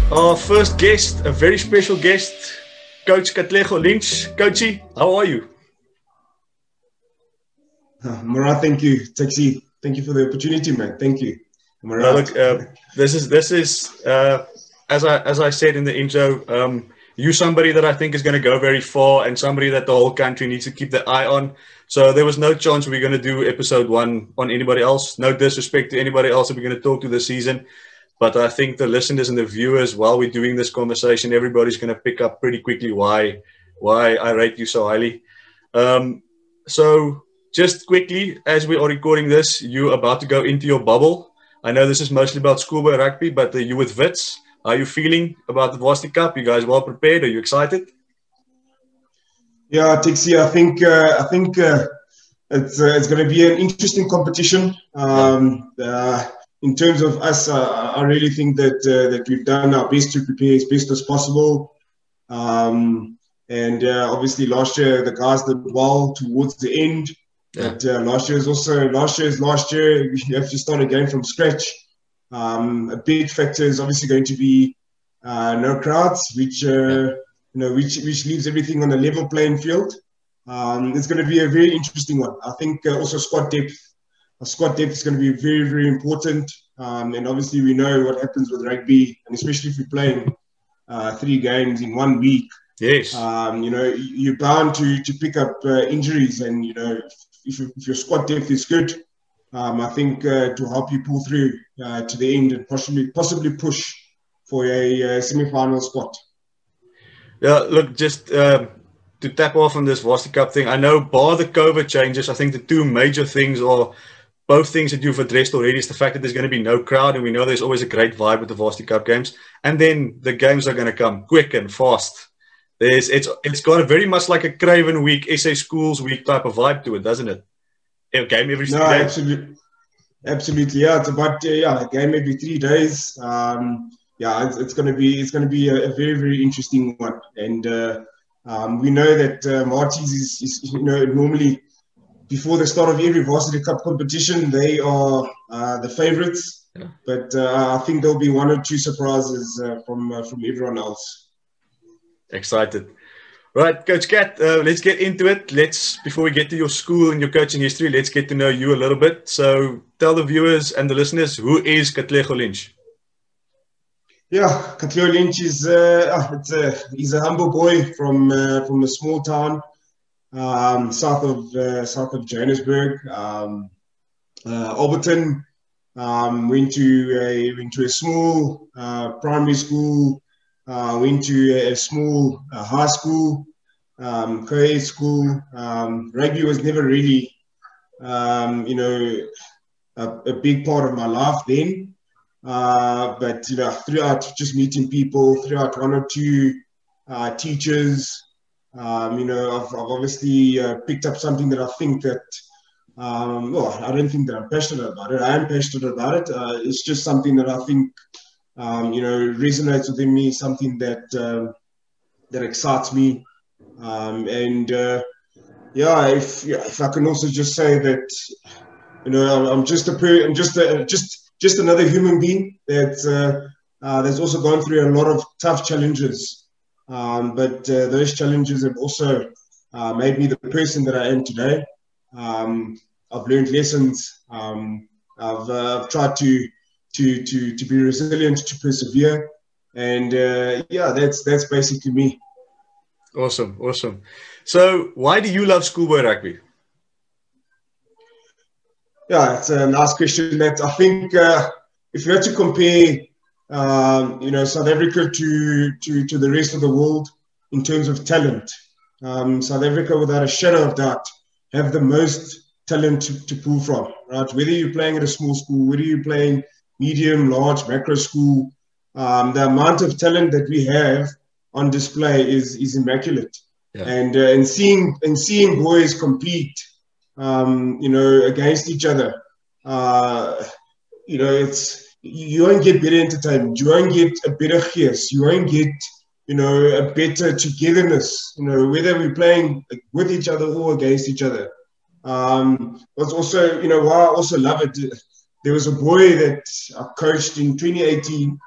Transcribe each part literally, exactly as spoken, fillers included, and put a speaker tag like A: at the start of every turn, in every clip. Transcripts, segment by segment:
A: Our first guest, a very special guest, Coach Katleho Lynch. Coachy, how are you?
B: Uh, Murat, thank you. Taxi, thank you for the opportunity, man. Thank you.
A: No, look, uh, this is this is uh, as I as I said in the intro. Um, you somebody that I think is going to go very far, and somebody that the whole country needs to keep their eye on. So there was no chance we're going to do episode one on anybody else. No disrespect to anybody else that we're going to talk to this season. But I think the listeners and the viewers, while we're doing this conversation, everybody's going to pick up pretty quickly why why I rate you so highly. Um, so just quickly, as we are recording this, you're about to go into your bubble. I know this is mostly about schoolboy rugby, but uh, you with Wits, how are you feeling about the Varsity Cup? You guys well prepared? Are you excited?
B: Yeah, Tixie, I think uh, I think uh, it's uh, it's going to be an interesting competition. Um, uh, in terms of us, uh, I really think that uh, that we've done our best to prepare as best as possible. Um, and uh, obviously, last year the guys did well towards the end. Yeah. But uh, last year is also last year is last year. You have to start again from scratch. Um, a big factor is obviously going to be uh, no crowds, which uh, yeah. you know, which which leaves everything on a level playing field. Um, it's going to be a very interesting one. I think uh, also squad depth. Squad depth is going to be very very important. Um, and obviously we know what happens with rugby, and especially if you're playing uh, three games in one week.
A: Yes.
B: Um, you know, you're bound to to pick up uh, injuries, and you know. If, if your squad depth is good, um, I think uh, to help you pull through uh, to the end and possibly possibly push for a, a semi-final spot.
A: Yeah, look, just uh, to tap off on this Varsity Cup thing, I know bar the COVID changes, I think the two major things are both things that you've addressed already is the fact that there's going to be no crowd, and we know there's always a great vibe with the Varsity Cup games, and then the games are going to come quick and fast. There's, it's it's got a very much like a Craven week, S A Schools week type of vibe to it, doesn't it? A game every
B: no,
A: day.
B: absolutely, absolutely, yeah. It's about uh, yeah, a game every three days. Um, yeah, it's, it's going to be it's going to be a, a very very interesting one, and uh, um, we know that uh, Marty's is, is you know normally before the start of every Varsity Cup competition they are uh, the favourites, yeah. but uh, I think there'll be one or two surprises uh, from uh, from everyone else.
A: Excited. Right, Coach Kat, uh, let's get into it. Let's, before we get to your school and your coaching history, let's get to know you a little bit. So tell the viewers and the listeners, who is Katleho Lynch?
B: Yeah, Katleho Lynch is uh, it's a, he's a humble boy from uh, from a small town um, south of uh, south of Johannesburg, um, uh, Alberton. Um, went to a went to a small uh, primary school. Uh, went to a small uh, high school, um, co-ed school. Um, rugby was never really, um, you know, a, a big part of my life then. Uh, but, you know, throughout just meeting people, throughout one or two uh, teachers, um, you know, I've, I've obviously uh, picked up something that I think that, um, well, I don't think that I'm passionate about it. I am passionate about it. Uh, it's just something that I think Um, you know, resonates within me, something that um, that excites me, um, and uh, yeah, if yeah, if I can also just say that, you know, I'm, I'm just a I'm just a, just just another human being that uh, uh, that's also gone through a lot of tough challenges, um, but uh, those challenges have also uh, made me the person that I am today. Um, I've learned lessons. Um, I've, uh, I've tried to. To, to, to be resilient, to persevere. And uh, yeah, that's that's basically me.
A: Awesome, awesome. So why do you love schoolboy rugby?
B: Yeah, it's a nice question. That I think uh, if you had to compare, um, you know, South Africa to, to, to the rest of the world in terms of talent, um, South Africa, without a shadow of doubt, have the most talent to, to pull from, right? Whether you're playing at a small school, whether you're playing medium, large, macro school, um, the amount of talent that we have on display is is immaculate. Yeah. And uh, and seeing and seeing boys compete, um, you know, against each other, uh, you know, it's you won't get better entertainment. You won't get a better gees. You won't get, you know, a better togetherness. You know, whether we're playing with each other or against each other. Um, but also, you know, why I also love it. There was a boy that I coached in twenty eighteen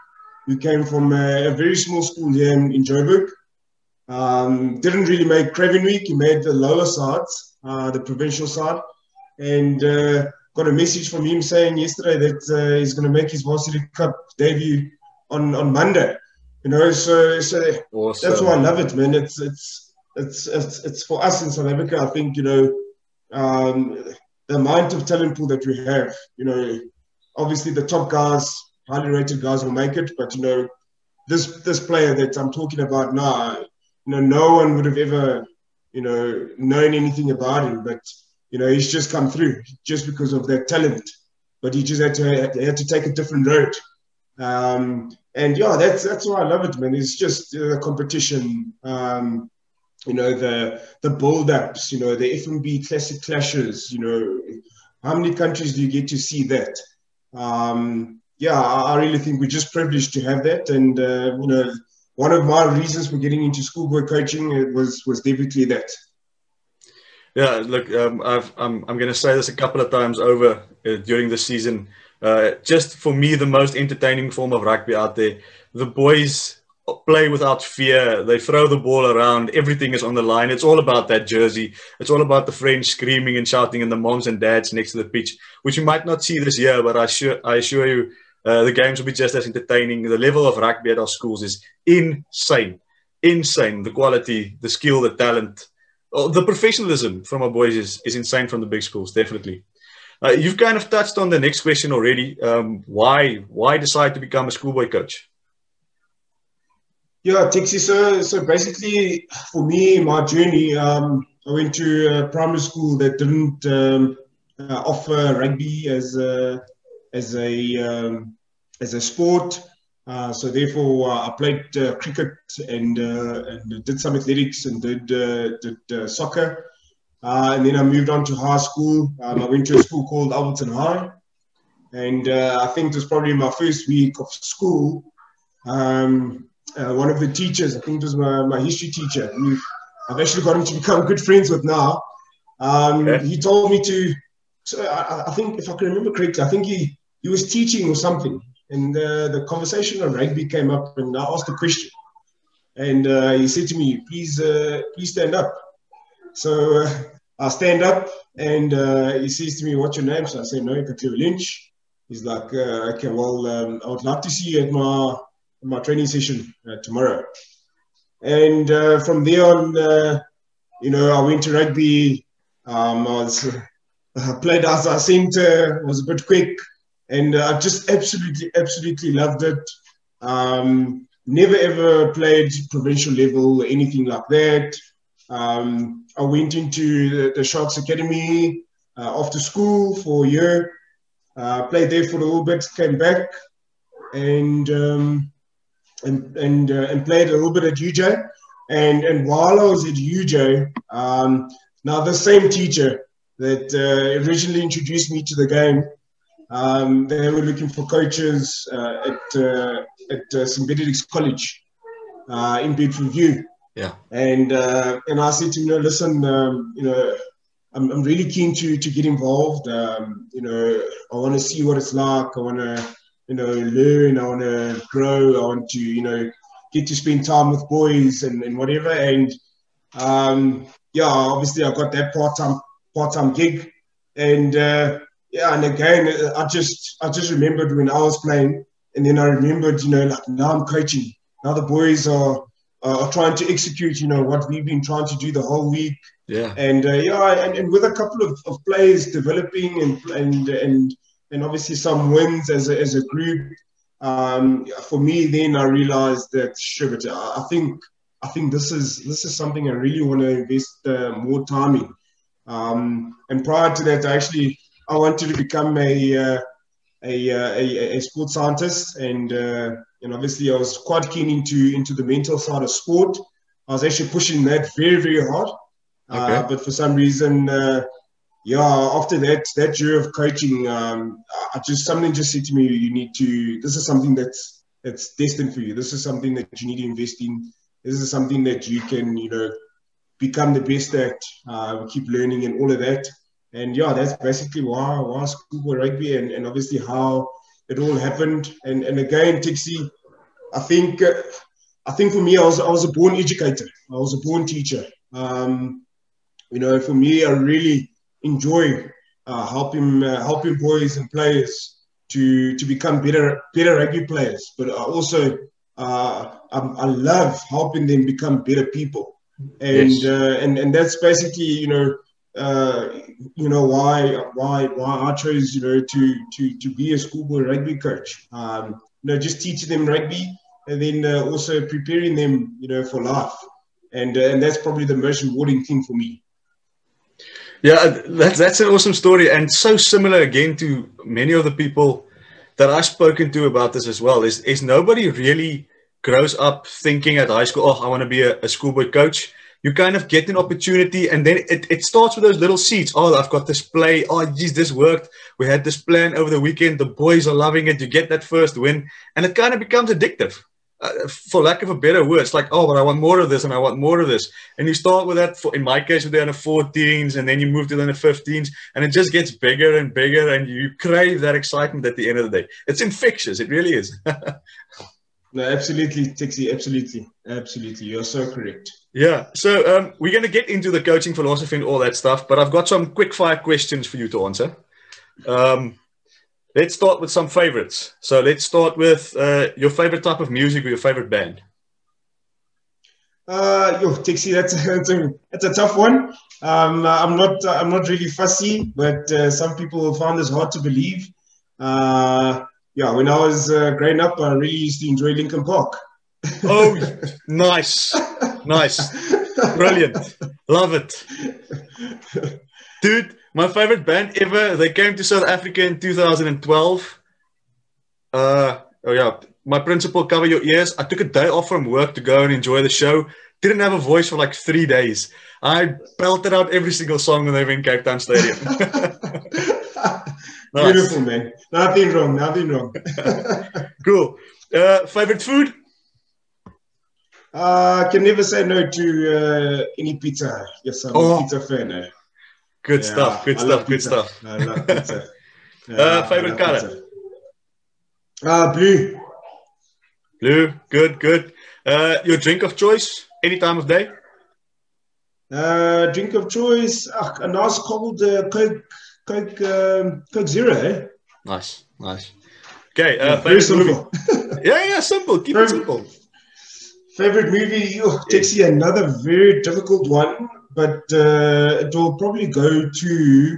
B: who came from a, a very small school here in, in Joburg. Um, didn't really make Craven week. He made the lower sides, uh, the provincial side, and uh, got a message from him saying yesterday that uh, he's going to make his Varsity Cup debut on, on Monday. You know, so so awesome. That's why I love it, man. It's it's it's it's it's for us in South Africa. I think, you know, um, the amount of talent pool that we have. You know, obviously the top guys, highly rated guys, will make it, but you know, this this player that I'm talking about now, you know, no one would have ever, you know, known anything about him, but you know, he's just come through just because of that talent. But he just had to he had to take a different road. Um, and yeah, that's that's why I love it, man. It's just the uh, competition, um, you know, the the build-ups, you know, the F M B classic clashes. You know, how many countries do you get to see that? Um, yeah, I, I really think we're just privileged to have that. And uh, you know, one of my reasons for getting into schoolboy coaching was was definitely that.
A: Yeah, look, um, I've, I'm I'm going to say this a couple of times over uh, during the season. Uh, just for me, the most entertaining form of rugby out there. The boys play without fear. They throw the ball around. Everything is on the line. It's all about that jersey. It's all about the friends screaming and shouting and the moms and dads next to the pitch, which you might not see this year, but I, sure, I assure you uh, the games will be just as entertaining. The level of rugby at our schools is insane. Insane. The quality, the skill, the talent. Oh, the professionalism from our boys is, is insane from the big schools, definitely. Uh, you've kind of touched on the next question already. Um, why why decide to become a schoolboy coach?
B: Yeah, Tixie, so, so basically for me, my journey, um, I went to a primary school that didn't um, uh, offer rugby as a, as a, um, as a sport. Uh, so therefore, uh, I played uh, cricket and, uh, and did some athletics and did, uh, did uh, soccer. Uh, and then I moved on to high school. Um, I went to a school called Alberton High. And uh, I think it was probably my first week of school. Um, uh, one of the teachers, I think it was my, my history teacher, who I've actually gotten to become good friends with now. Um, okay. He told me to, so I, I think if I can remember correctly, I think he, he was teaching or something. And uh, the conversation on rugby came up and I asked a question. And uh, he said to me, please, uh, please stand up. So uh, I stand up and uh, he says to me, what's your name? So I say, no, Katleho Lynch. He's like, uh, okay, well, um, I would like to see you at my, my training session uh, tomorrow. And uh, from there on, uh, you know, I went to rugby. Um, I was uh, played as a centre, was a bit quick. And uh, I just absolutely, absolutely loved it. Um, never ever played provincial level or anything like that. Um, I went into the, the Sharks Academy uh, after school for a year. Uh, played there for a little bit, came back, and um, and and uh, and played a little bit at U J. And and while I was at U J, um, now the same teacher that uh, originally introduced me to the game, um, they were looking for coaches uh, at uh, at uh, Saint Benedict's College uh, in Bedford View.
A: Yeah.
B: And uh, and I said to him, you know, listen, um, you know, I'm I'm really keen to to get involved. Um, you know, I want to see what it's like. I want to, you know, learn. I want to grow. I want to, you know, get to spend time with boys and, and whatever. And um, yeah, obviously I got that part time part time gig. And uh, yeah, and again, I just I just remembered when I was playing, and then I remembered, you know, like now I'm coaching. Now the boys are. Uh, are trying to execute, you know, what we've been trying to do the whole week.
A: Yeah.
B: And uh, yeah, and, and with a couple of, of players developing and and and and obviously some wins as a, as a group. Um, for me, then I realized that sure, but I think I think this is this is something I really want to invest uh, more time in. Um, and prior to that, actually, I wanted to become a uh, a, a a sports scientist, and uh, and obviously I was quite keen into into the mental side of sport. I was actually pushing that very very hard, okay. uh, but for some reason, uh, yeah, after that that year of coaching, um, I just something just said to me, you need to. This is something that's that's destined for you. This is something that you need to invest in. This is something that you can, you know, become the best at. Uh, keep learning and all of that. And yeah, that's basically why why schoolboy rugby and, and obviously how it all happened. And and again, Tixie, I think uh, I think for me, I was I was a born educator. I was a born teacher. Um, you know, for me, I really enjoy uh, helping uh, helping boys and players to to become better better rugby players. But I also uh, I, I love helping them become better people. And
A: Yes.
B: uh, and and that's basically you know uh, you know why why why I chose you know to to to be a schoolboy rugby coach. Um, you know, just teaching them rugby and then uh, also preparing them you know for life. And uh, and that's probably the most rewarding thing for me.
A: Yeah, that's that's an awesome story, and so similar again to many of the people that I've spoken to about this as well. Is is nobody really grows up thinking at high school, oh, I want to be a, a schoolboy coach. You kind of get an opportunity, and then it, it starts with those little seeds. Oh, I've got this play. Oh, geez, this worked. We had this plan over the weekend. The boys are loving it. You get that first win, and it kind of becomes addictive. Uh, for lack of a better word, it's like, oh, but I want more of this and I want more of this. And you start with that, for, in my case, with the under fourteens, and then you move to the under fifteens, and it just gets bigger and bigger, and you crave that excitement at the end of the day. It's infectious. It really is.
B: No, absolutely, Tixie, absolutely, absolutely. You're so correct.
A: Yeah. So um, we're going to get into the coaching philosophy and all that stuff, but I've got some quick fire questions for you to answer. Um, let's start with some favorites. So let's start with uh, your favorite type of music or your favorite band.
B: Uh, yo, Tixie, that's a, that's a that's a tough one. Um, I'm not uh, I'm not really fussy, but uh, some people find this hard to believe. Uh, yeah, when I was uh, growing up, I really used to enjoy Linkin Park.
A: Oh, nice, nice, brilliant, love it, dude. My favorite band ever. They came to South Africa in two thousand twelve. Uh, oh yeah, my principal, cover your ears. I took a day off from work to go and enjoy the show. Didn't have a voice for like three days. I belted out every single song when they were in Cape Town Stadium.
B: Nice. Beautiful, man. Nothing wrong. Nothing wrong.
A: Cool. Uh, favorite food?
B: I uh, can never say no to uh, any pizza. Yes, I'm
A: oh.
B: a pizza fan. Eh?
A: Good yeah, stuff. Good I stuff. Good stuff.
B: I love pizza. Yeah,
A: uh, favorite color?
B: Uh, blue.
A: Blue. Good. Good. Uh, your drink of choice? Any time of day?
B: Uh, drink of choice. Uh, a nice cold uh, Coke, Coke, um, Coke Zero. Eh?
A: Nice. Nice. Okay. Uh,
B: yeah,
A: favorite
B: very simple.
A: movie? yeah. Yeah. Simple. Keep favorite, it simple.
B: Favorite movie? Oh, takes you another very difficult one, but uh, it will probably go to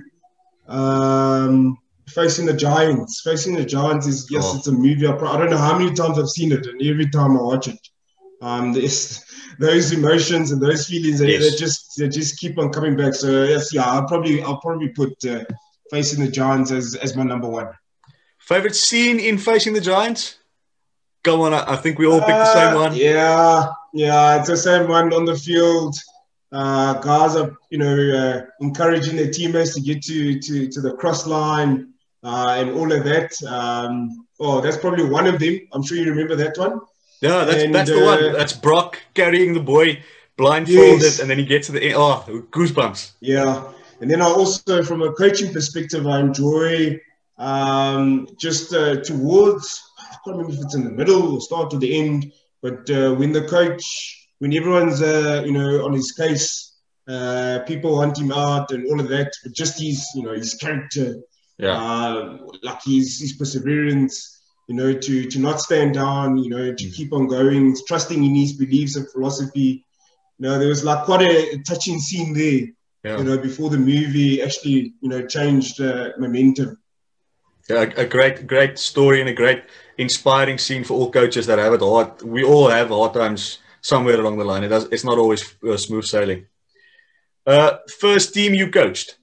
B: um, Facing the Giants. Facing the Giants is yes, oh. it's a movie. I, I don't know how many times I've seen it, and every time I watch it, um, there's those emotions and those feelings, yes. they, they just they just keep on coming back. So yes, yeah, I'll probably I'll probably put uh, Facing the Giants as as my number one.
A: Favorite scene in Facing the Giants? Go on, I think we all picked the same one.
B: Uh, yeah, yeah, it's the same one on the field. Uh, guys are, you know, uh, encouraging their teammates to get to to, to the cross line uh, and all of that. Um, oh, that's probably one of them. I'm sure you remember that one.
A: Yeah, that's and, that's the uh, one. That's Brock carrying the boy blindfolded, yes. and then he gets to the end. Oh, goosebumps.
B: Yeah, and then I also, from a coaching perspective, I enjoy um, just uh, towards. I can't remember if it's in the middle or start to the end, but uh, when the coach, when everyone's, uh, you know, on his case, uh, people want him out and all of that, but just his, you know, his character,
A: yeah,
B: uh, like his, his perseverance, you know, to, to not stand down, you know, to mm. keep on going, trusting in his beliefs and philosophy. You know, there was like quite a, a touching scene there, yeah. you know, before the movie actually, you know, changed uh, momentum.
A: Yeah, a great, great story and a great inspiring scene for all coaches that have it hard. We all have hard times somewhere along the line. It does, it's not always uh, smooth sailing. Uh, first team you coached?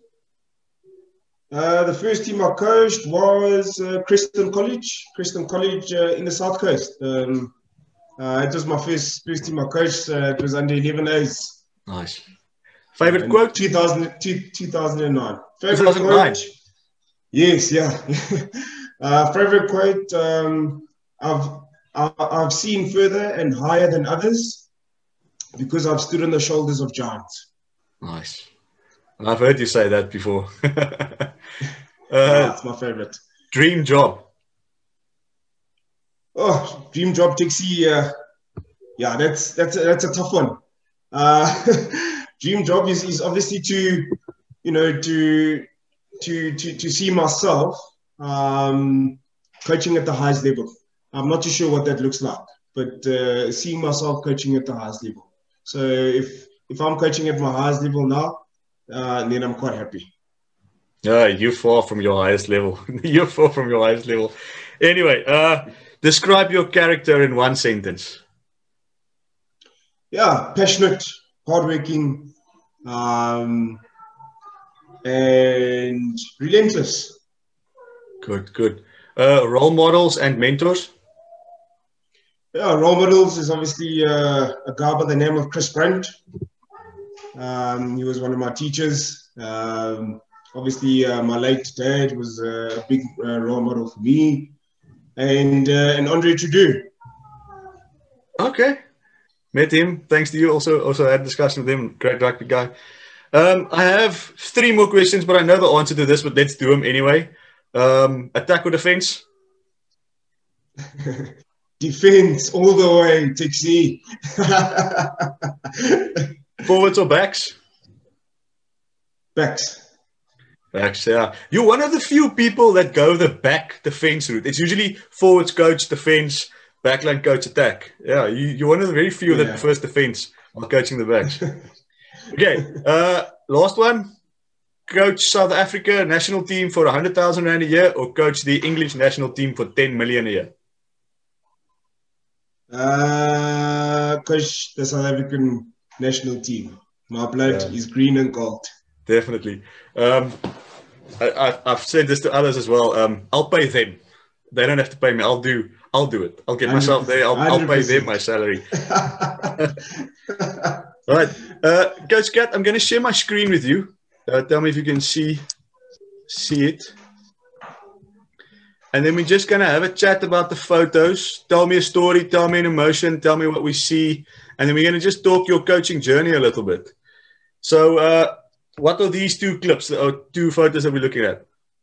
B: Uh, the first team I coached was uh, Creston College. Creston College uh, in the South Coast. Um, uh, it was my first first team I coached. Uh, it was under eleven A's.
A: Nice. Favorite
B: uh,
A: quote?
B: two thousand, two thousand nine.
A: Favorite two thousand nine.
B: Quote? Yes, yeah. uh, favorite quote, um, I've, I've seen further and higher than others because I've stood on the shoulders of giants.
A: Nice. I've heard you say that before. uh,
B: yeah, it's my favorite.
A: Dream job?
B: Oh, dream job, Tixie. Uh, yeah, that's that's a, that's a tough one. Uh, dream job is, is obviously to, you know, to to to to see myself um, coaching at the highest level. I'm not too sure what that looks like, but uh, seeing myself coaching at the highest level. So if if I'm coaching at my highest level now, uh, then I'm quite happy.
A: Yeah, you're far from your highest level. You're far from your highest level. Anyway, uh, describe your character in one sentence.
B: Yeah, passionate, hardworking, um, and relentless.
A: Good, good. Uh, role models and mentors.
B: Yeah, role models is obviously uh, a guy by the name of Chris Brandt. Um, he was one of my teachers. Um, obviously, uh, my late dad was a big uh, role model for me, and uh, and Andre Trudeau.
A: Okay, met him. Thanks to you. Also, also had a discussion with him. Great rugby guy. Um, I have three more questions, but I know the answer to this. But let's do them anyway. Um, attack or defense?
B: Defense all the way, Tixie.
A: Forwards or backs?
B: Backs.
A: Backs, yeah. You're one of the few people that go the back defense route. It's usually forwards coach, defense, backline coach, attack. Yeah, you, you're one of the very few
B: Yeah.
A: that prefers defense while coaching the backs. Okay, uh, last one. Coach South Africa national team for one hundred thousand rand a year or coach the English national team for ten million a year?
B: Uh, coach the South African national team. My blood
A: Yeah.
B: is green and gold.
A: Definitely. Um, I, I, I've said this to others as well. Um, I'll pay them. They don't have to pay me. I'll do. I'll do it. I'll get myself there. I'll, I'll pay them my salary. All right, uh, Coach Kat, I'm going to share my screen with you. Uh, tell me if you can see see it. And then we're just going to have a chat about the photos. Tell me a story. Tell me an emotion. Tell me what we see. And then we're going to just talk your coaching journey a little bit. So, uh, what are these two clips or two photos that we're looking at?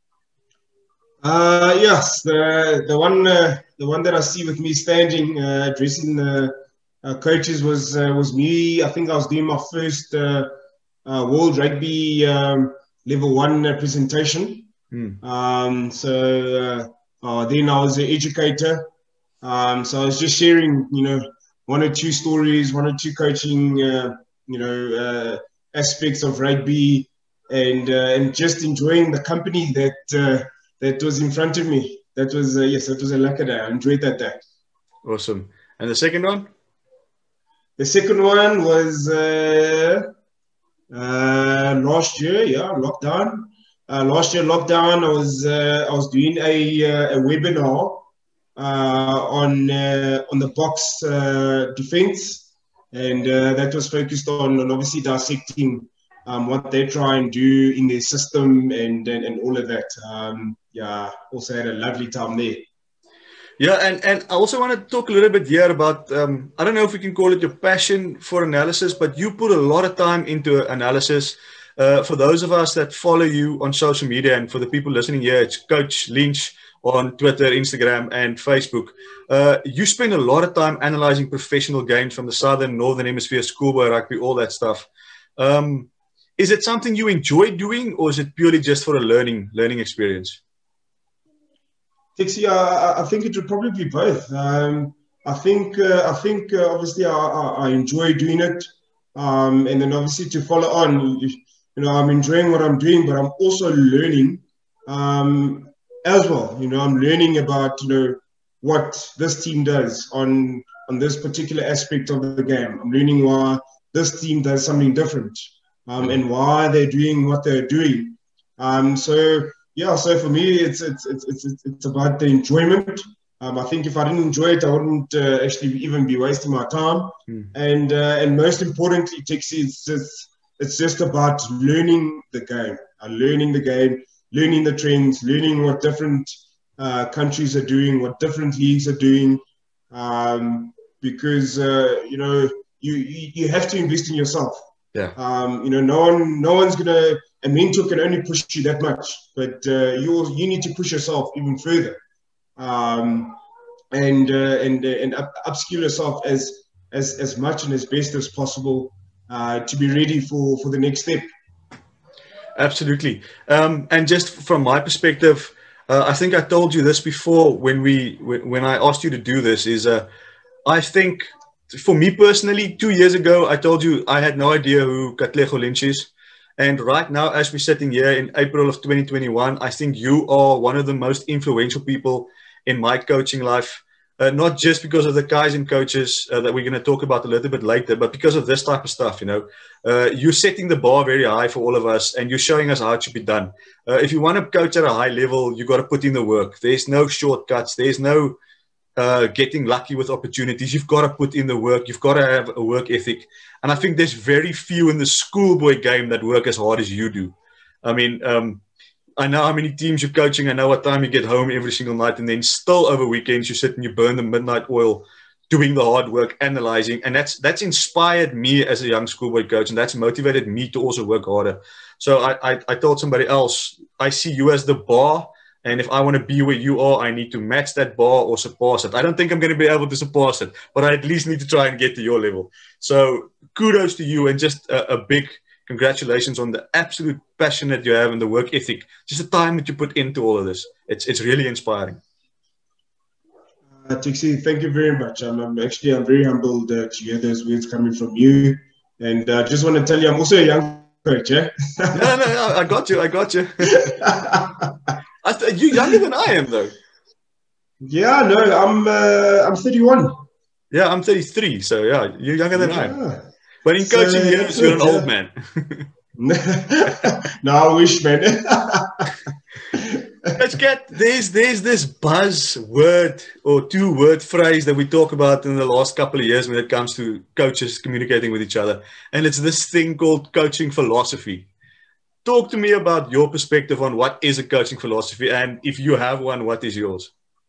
B: Uh, yes, the the one uh, the one that I see with me standing uh, addressing the uh, coaches was uh, was me. I think I was doing my first uh, uh, World Rugby um, Level One uh, presentation.
A: Hmm.
B: Um, so uh, uh, then I was an educator. Um, so I was just sharing, you know, one or two stories, one or two coaching, uh, you know, uh, aspects of rugby, and uh, and just enjoying the company that. Uh, That was in front of me. That was, uh, yes, that was a lucky day. I enjoyed that day.
A: Awesome. And the second one?
B: The second one was uh, uh, last year, yeah, lockdown. Uh, last year, lockdown, I was uh, I was doing a, uh, a webinar uh, on uh, on the box uh, defense, and uh, that was focused on, on obviously dissecting Um, what they try and do in their system and, and, and all of that. Um, yeah, also had a lovely time there.
A: Yeah, and, and I also want to talk a little bit here about, um, I don't know if we can call it your passion for analysis, but you put a lot of time into analysis. Uh, for those of us that follow you on social media, and for the people listening here, it's Coach Lynch on Twitter, Instagram, and Facebook. Uh, you spend a lot of time analyzing professional games from the Southern, Northern Hemisphere, schoolboy rugby, all that stuff. Um, Is it something you enjoy doing, or is it purely just for a learning learning experience?
B: Tixie, I, I think it would probably be both. Um, I think uh, I think uh, obviously I, I enjoy doing it, um, and then obviously to follow on, you, you know, I'm enjoying what I'm doing, but I'm also learning um, as well. You know, I'm learning about you know what this team does on on this particular aspect of the game. I'm learning why this team does something different. Um, and why they're doing what they're doing. Um, so yeah, so for me, it's it's it's it's, it's about the enjoyment. Um, I think if I didn't enjoy it, I wouldn't uh, actually even be wasting my time. Mm. And uh, and most importantly, Tixie, it's just it's just about learning the game, uh, learning the game, learning the trends, learning what different uh, countries are doing, what different leagues are doing. Um, because uh, you know you, you you have to invest in yourself.
A: Yeah.
B: Um, you know, no one, no one's gonna. A mentor can only push you that much, but uh, you you need to push yourself even further. Um, and uh, and uh, and up, upskill yourself as as as much and as best as possible uh, to be ready for for the next step.
A: Absolutely. Um, and just from my perspective, uh, I think I told you this before when we when I asked you to do this. Is uh, I think for me personally, two years ago, I told you I had no idea who Katleho Lynch is. And right now, as we're sitting here in April of twenty twenty-one, I think you are one of the most influential people in my coaching life. Uh, not just because of the guys and coaches uh, that we're going to talk about a little bit later, but because of this type of stuff, you know. Uh, you're setting the bar very high for all of us, and you're showing us how it should be done. Uh, if you want to coach at a high level, you got to put in the work. There's no shortcuts. There's no uh, getting lucky with opportunities. You've got to put in the work. You've got to have a work ethic. And I think there's very few in the schoolboy game that work as hard as you do. I mean, um, I know how many teams you're coaching. I know what time you get home every single night. And then still over weekends, you sit and you burn the midnight oil doing the hard work, analyzing. And that's that's inspired me as a young schoolboy coach. And that's motivated me to also work harder. So I, I, I told somebody else, I see you as the bar. And if I want to be where you are, I need to match that bar or surpass it. I don't think I'm going to be able to surpass it, but I at least need to try and get to your level. So kudos to you, and just a, a big congratulations on the absolute passion that you have and the work ethic. Just the time that you put into all of this. It's it's really inspiring.
B: Uh, Tixie, thank you very much. I'm, I'm actually I'm very humbled uh, to hear those words coming from you. And I uh, just want to tell you, I'm also a young coach, eh?
A: no, no, no, I got you. I got you. I th- you're younger than I am, though.
B: Yeah, no, I'm uh, I'm thirty-one.
A: Yeah, I'm thirty-three. So yeah, you're younger than yeah. I am. But in
B: so,
A: coaching years, you're an yeah. old man.
B: No, I wish, man.
A: Let's get there's there's this buzz word or two word phrase that we talk about in the last couple of years when it comes to coaches communicating with each other, and it's this thing called coaching philosophy. Talk to me about your perspective on what is a coaching philosophy, and if you have one, what is yours?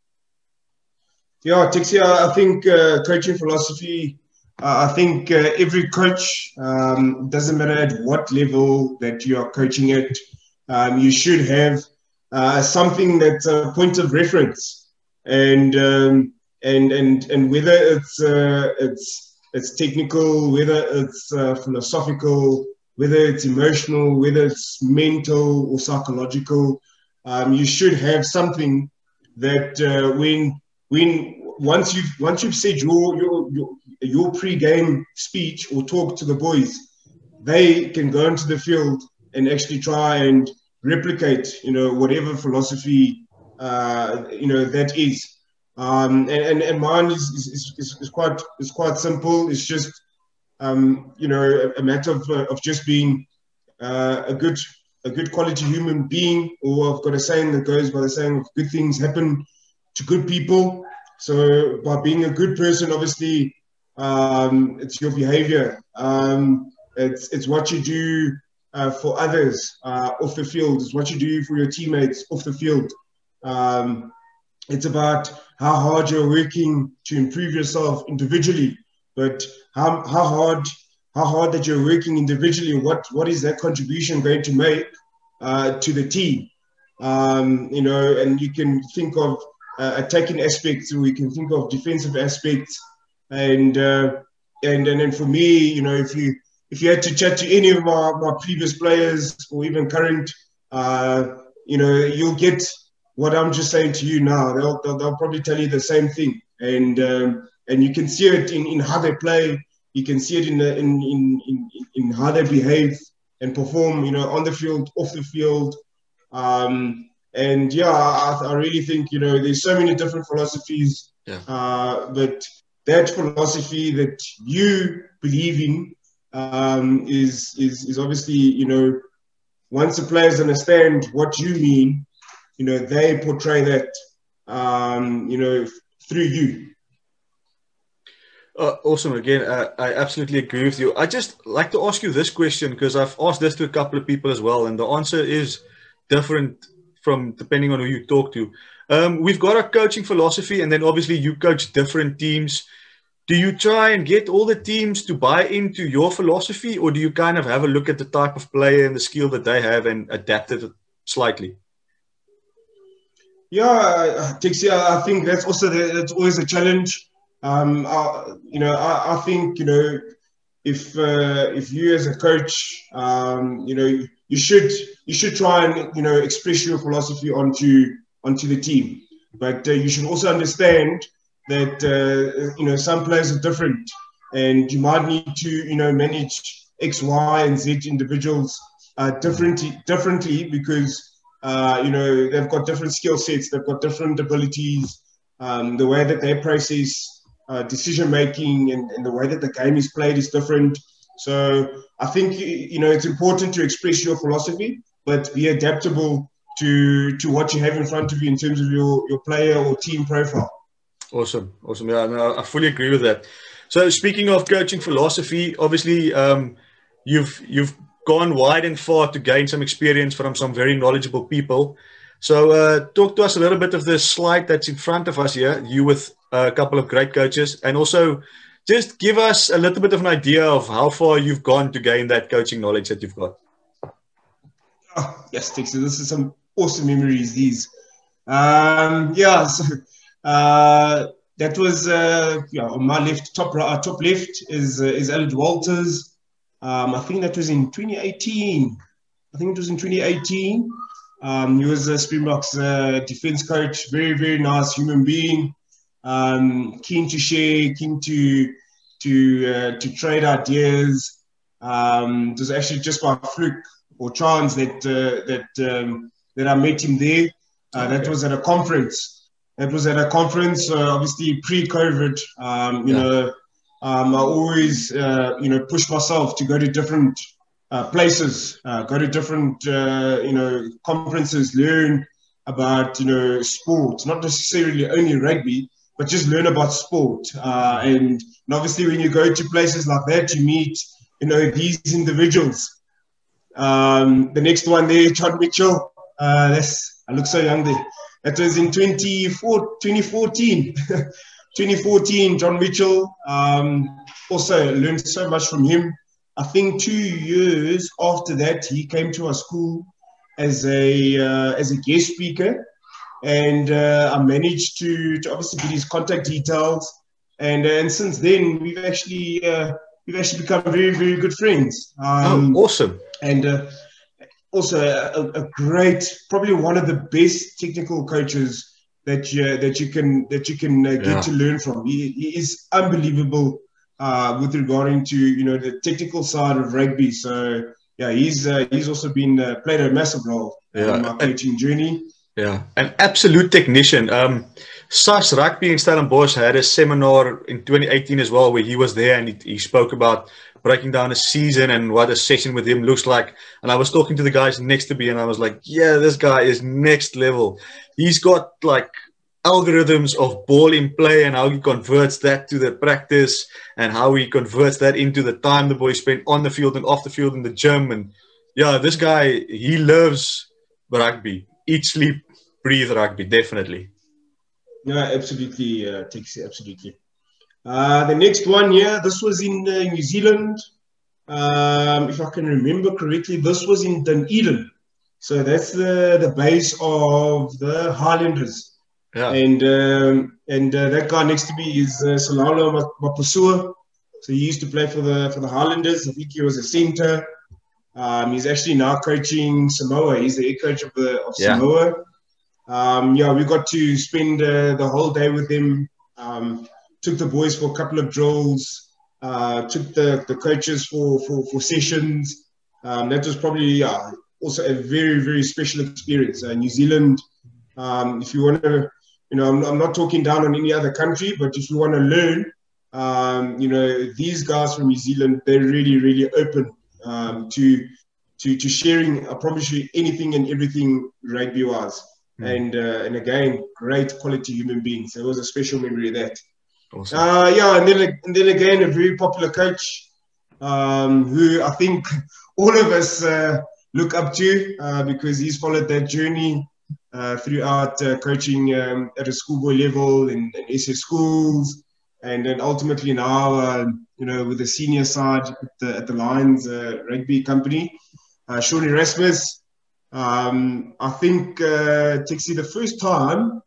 B: Yeah, Tixia, I think uh, coaching philosophy, uh, I think uh, every coach, um, doesn't matter at what level that you are coaching at, um, you should have uh, something that's a point of reference. And um, and and and whether it's uh, it's it's technical, whether it's uh, philosophical, whether it's emotional, whether it's mental or psychological, um, you should have something that uh, when when once you've once you've said your your your, your pre-game speech or talk to the boys, they can go into the field and actually try and replicate, you know, whatever philosophy uh, you know that is. Um, and, and and mine is is, is is quite is quite simple. It's just Um, you know, a, a matter of, uh, of just being uh, a good a good quality human being, or I've got a saying that goes by the saying of good things happen to good people. So by being a good person, obviously, um, it's your behavior. Um, it's it's what you do uh, for others uh, off the field. It's what you do for your teammates off the field. Um, it's about how hard you're working to improve yourself individually. But how, how hard how hard that you're working individually, what what is that contribution going to make uh, to the team? Um, you know, and you can think of uh, attacking aspects, or you can think of defensive aspects. And uh, and and then for me, you know, if you if you had to chat to any of my, my previous players or even current, uh, you know, you'll get what I'm just saying to you now. They'll they'll, they'll probably tell you the same thing. And um, And you can see it in, in how they play. You can see it in, the, in, in, in, in how they behave and perform, you know, on the field, off the field. Um, and yeah, I, I really think, you know, there's so many different philosophies. Yeah. Uh, but that philosophy that you believe in um, is, is, is obviously, you know, once the players understand what you mean, you know, they portray that, um, you know, through you.
A: Uh, awesome. Again, uh, I absolutely agree with you. I just like to ask you this question because I've asked this to a couple of people as well, and the answer is different from depending on who you talk to. Um, we've got a coaching philosophy, and then obviously you coach different teams. Do you try and get all the teams to buy into your philosophy, or do you kind of have a look at the type of player and the skill that they have and adapt it slightly?
B: Yeah, Tixie, I think that's also the, that's always a challenge. Um, I, you know, I, I think you know if uh, if you as a coach, um, you know, you should you should try and you know express your philosophy onto onto the team, but uh, you should also understand that uh, you know some players are different, and you might need to you know manage X, Y, and Z individuals uh, differently differently because uh, you know they've got different skill sets, they've got different abilities, um, the way that they process uh, decision making and, and the way that the game is played is different. So I think you know it's important to express your philosophy, but be adaptable to to what you have in front of you in terms of your your player or team profile.
A: Awesome, awesome. Yeah, no, I fully agree with that. So speaking of coaching philosophy, obviously um, you've you've gone wide and far to gain some experience from some very knowledgeable people. So uh, talk to us a little bit of the slide that's in front of us here. You with a couple of great coaches, and also just give us a little bit of an idea of how far you've gone to gain that coaching knowledge that you've got.
B: Oh, yes, Dixie, this is some awesome memories. These, um, yeah. So, uh, that was uh, yeah, on my left, top right, top left is uh, is Alex Walters. Um, I think that was in twenty eighteen. I think it was in twenty eighteen. Um, he was a Springboks uh, defense coach. Very very nice human being. Um, keen to share, keen to to uh, to trade ideas. Um, it was actually just by fluke or chance that uh, that um, that I met him there. Uh, okay. That was at a conference. That was at a conference, uh, obviously pre-COVID. Um, you yeah. know, um, I always uh, you know push myself to go to different uh, places, uh, go to different uh, you know conferences, learn about you know sport, not necessarily only rugby, but just learn about sport. Uh, and, and obviously, when you go to places like that, you meet you know these individuals. Um, the next one there, John Mitchell. Uh, that's, I look so young there. That was in twenty fourteen. twenty fourteen, John Mitchell. Um, also learned so much from him. I think two years after that, he came to our school as a uh, as a guest speaker, and uh, I managed to, to obviously get his contact details. And and since then, we've actually uh, we've actually become very very good friends.
A: Um, oh, awesome!
B: And uh, also a, a great, probably one of the best technical coaches that you that you can that you can uh, get yeah. to learn from. He, he is unbelievable uh, with regarding to you know the technical side of rugby. So yeah, he's uh, he's also been uh, played a massive role yeah. in my coaching journey.
A: Yeah, an absolute technician. Um, S A S Rugby in Stellenbosch had a seminar in twenty eighteen as well, where he was there and he, he spoke about breaking down a season and what a session with him looks like. And I was talking to the guys next to me and I was like, yeah, this guy is next level. He's got like algorithms of ball in play and how he converts that to the practice and how he converts that into the time the boys spend on the field and off the field in the gym. And yeah, this guy, he loves rugby. Eat, sleep, breathe rugby, definitely.
B: Yeah, absolutely, uh, Tixie, absolutely. Uh, the next one here, this was in uh, New Zealand. Um, if I can remember correctly, this was in Dunedin. So that's the, the base of the Highlanders. Yeah. And um, and uh, that guy next to me is uh, Solano Mapusua. So he used to play for the for the Highlanders. I think he was a centre. Um, he's actually now coaching Samoa. He's the head coach of the of yeah. Samoa. Um, yeah, we got to spend uh, the whole day with him. Um, took the boys for a couple of drills. Uh, took the, the coaches for, for, for sessions. Um, that was probably uh, also a very, very special experience. Uh, New Zealand, um, if you want to, you know, I'm, I'm not talking down on any other country, but if you want to learn, um, you know, these guys from New Zealand, they're really, really open um, to, to, to sharing, I promise you, anything and everything rugby-wise. Mm. And, uh, and again, great quality human beings. So it was a special memory of that. Awesome. Uh, yeah, and then, and then again, a very popular coach um, who I think all of us uh, look up to uh, because he's followed that journey uh, throughout uh, coaching um, at a schoolboy level in, in S S schools, and then ultimately now, uh, you know, with the senior side at the, at the Lions uh, Rugby Company. Uh, Sean Erasmus, Um, I think, uh, Tixie, the first time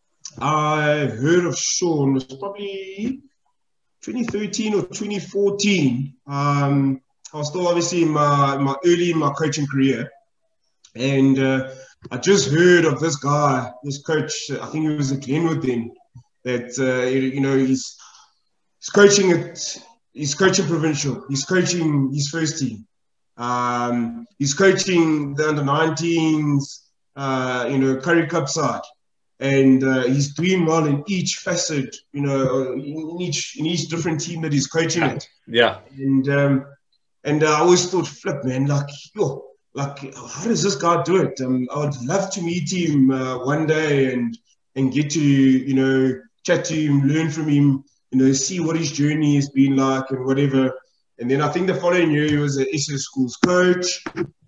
B: I heard of Sean was probably twenty thirteen or twenty fourteen. Um, I was still obviously in my, my early in my coaching career. And uh, I just heard of this guy, this coach, I think he was at Glenwood then, that, uh, you, you know, he's, he's coaching at, he's coaching provincial, he's coaching his first team. Um, he's coaching the under nineteens, uh, you know, Curry Cup side. And uh, he's doing well in each facet, you know, in each in each different team that he's coaching
A: Yeah.
B: it.
A: Yeah.
B: And um, and uh, I always thought, flip, man, like, yo, like, how does this guy do it? Um, I would love to meet him uh, one day and and get to, you know, chat to him, learn from him, you know, see what his journey has been like and whatever. And then I think the following year he was an S S Schools coach.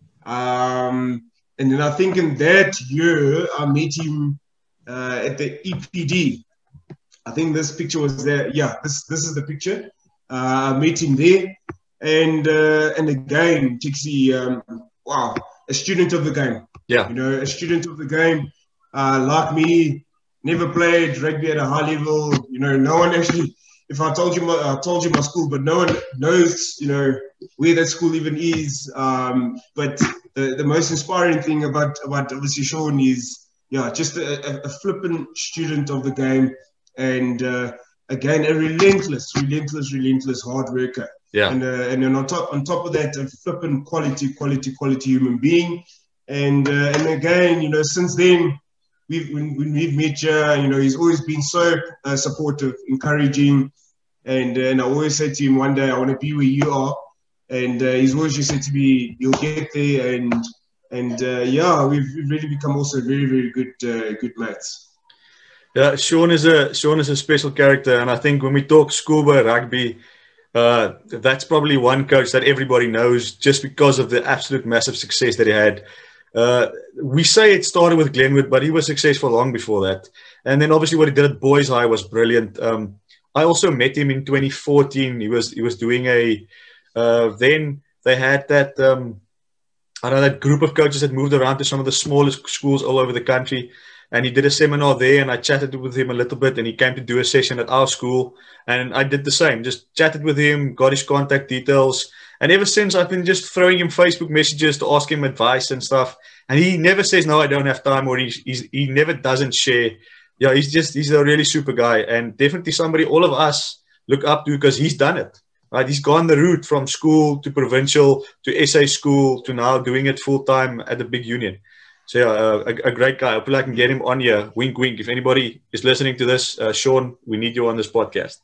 B: Um, and then I think in that year I met him uh, at the E P D. I think this picture was there. Yeah, this this is the picture. Uh, I met him there. And uh, and again, Tixie, um, wow, a student of the game.
A: Yeah.
B: You know, a student of the game, uh, like me, never played rugby at a high level. You know, no one actually, if I told you my, I told you my school, but no one knows, you know, where that school even is. Um, but the, the most inspiring thing about, about obviously Sean is, yeah, just a, a, a flippant student of the game. And uh, again, a relentless, relentless, relentless hard worker.
A: Yeah.
B: And, uh, and then on top, on top of that, a flippant quality, quality, quality human being. And, uh, and again, you know, since then, we've, when, when we've met you, you know, he's always been so uh, supportive, encouraging. And, uh, and I always said to him, one day, I want to be where you are. And uh, he's always just said to me, you'll get there. And, and uh, yeah, we've, we've really become also very, very good, uh, good mates.
A: Yeah, Sean is a Sean is a special character. And I think when we talk schoolboy rugby, Uh, that's probably one coach that everybody knows just because of the absolute massive success that he had. Uh, we say it started with Glenwood, but he was successful long before that. And then obviously what he did at Boys High was brilliant. Um, I also met him in twenty fourteen. He was he was doing a. Uh, then they had that. Um, I know that group of coaches that moved around to some of the smallest schools all over the country. And he did a seminar there, and I chatted with him a little bit, and he came to do a session at our school, and I did the same, just chatted with him, got his contact details, and ever since I've been just throwing him Facebook messages to ask him advice and stuff, and he never says, no, I don't have time, or he's, he's, he never doesn't share. Yeah, he's just, he's a really super guy, and definitely somebody all of us look up to because he's done it, right? He's gone the route from school to provincial to S A school to now doing it full-time at the big union. So yeah, uh, a, a great guy. Hopefully I can get him on here. Wink, wink. If anybody is listening to this, uh, Sean, we need you on this podcast.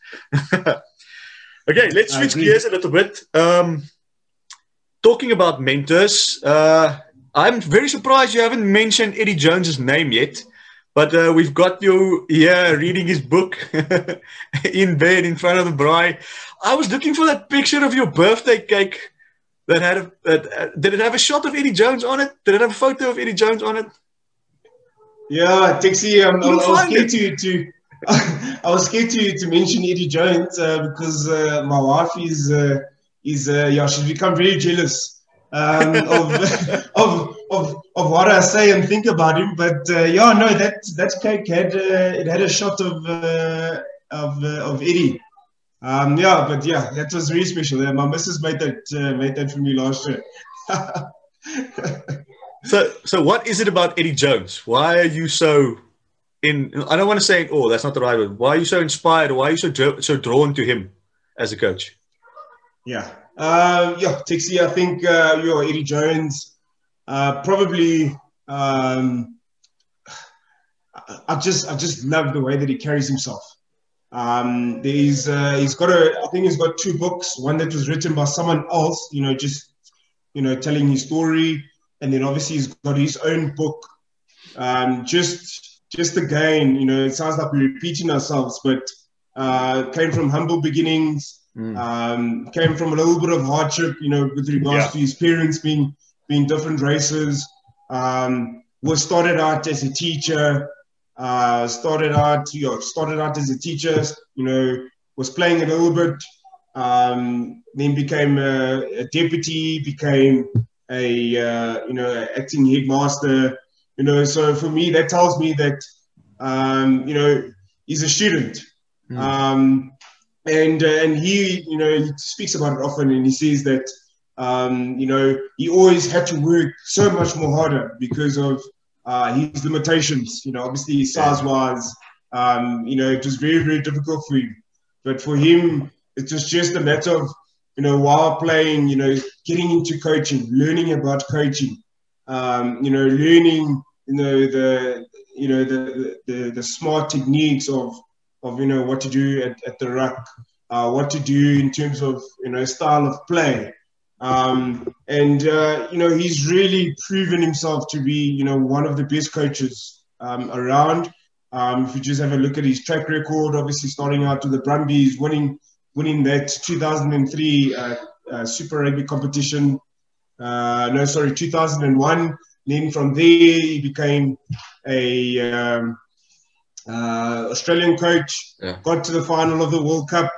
A: Okay, let's switch gears a little bit. Um, talking about mentors, uh, I'm very surprised you haven't mentioned Eddie Jones's name yet. But uh, we've got you here reading his book in bed in front of the braai. I was looking for that picture of your birthday cake. That had a, that, uh, did it have a shot of Eddie Jones on it? Did it have a photo of Eddie Jones on it?
B: Yeah, Tixie, um, I, I was scared to, to I was scared to, to mention Eddie Jones uh, because uh, my wife is uh, is uh, yeah, she's become very jealous um, of, of of of what I say and think about him. But uh, yeah, no, that that cake had uh, it had a shot of uh, of uh, of Eddie. Um, yeah, but yeah, that was really special. Uh, my missus made that uh, made that for me last year.
A: so, so what is it about Eddie Jones? Why are you so in? I don't want to say, oh, that's not the right word. Why are you so inspired? Why are you so so drawn to him as a coach?
B: Yeah, uh, yeah, Tixie. I think uh, you're Eddie Jones. Uh, probably, um, I just I just love the way that he carries himself. Um, he's uh, he's got a I think he's got two books. One that was written by someone else, you know, just you know telling his story, and then obviously he's got his own book. Um, just just again, you know, it sounds like we're repeating ourselves, but uh, came from humble beginnings. Mm. Um, came from a little bit of hardship, you know, with regards yeah. to his parents being being different races. Um, was started out as a teacher. Uh, started out, you know, started out as a teacher, you know, was playing a little bit, um, then became a, a deputy, became a uh, you know acting headmaster. You know, so for me that tells me that um, you know he's a student,
A: Mm.
B: um, and uh, and he you know he speaks about it often, and he says that um, you know he always had to work so much more harder because of uh, his limitations. You know, obviously size wise, um, you know, it was very very difficult for him, but for him it was just a matter of you know while playing, you know, getting into coaching, learning about coaching, um, you know, learning you know the you know the the, the smart techniques of of you know what to do at, at the ruck, uh, what to do in terms of you know style of play, um, and uh, you know he's really proven himself to be you know one of the best coaches um, around. Um, if you just have a look at his track record, obviously starting out with the Brumbies, winning winning that two thousand three uh, uh, Super Rugby competition. Uh, no, sorry, two thousand one. Then from there he became a um, uh, Australian coach,
A: Yeah.
B: got to the final of the World Cup,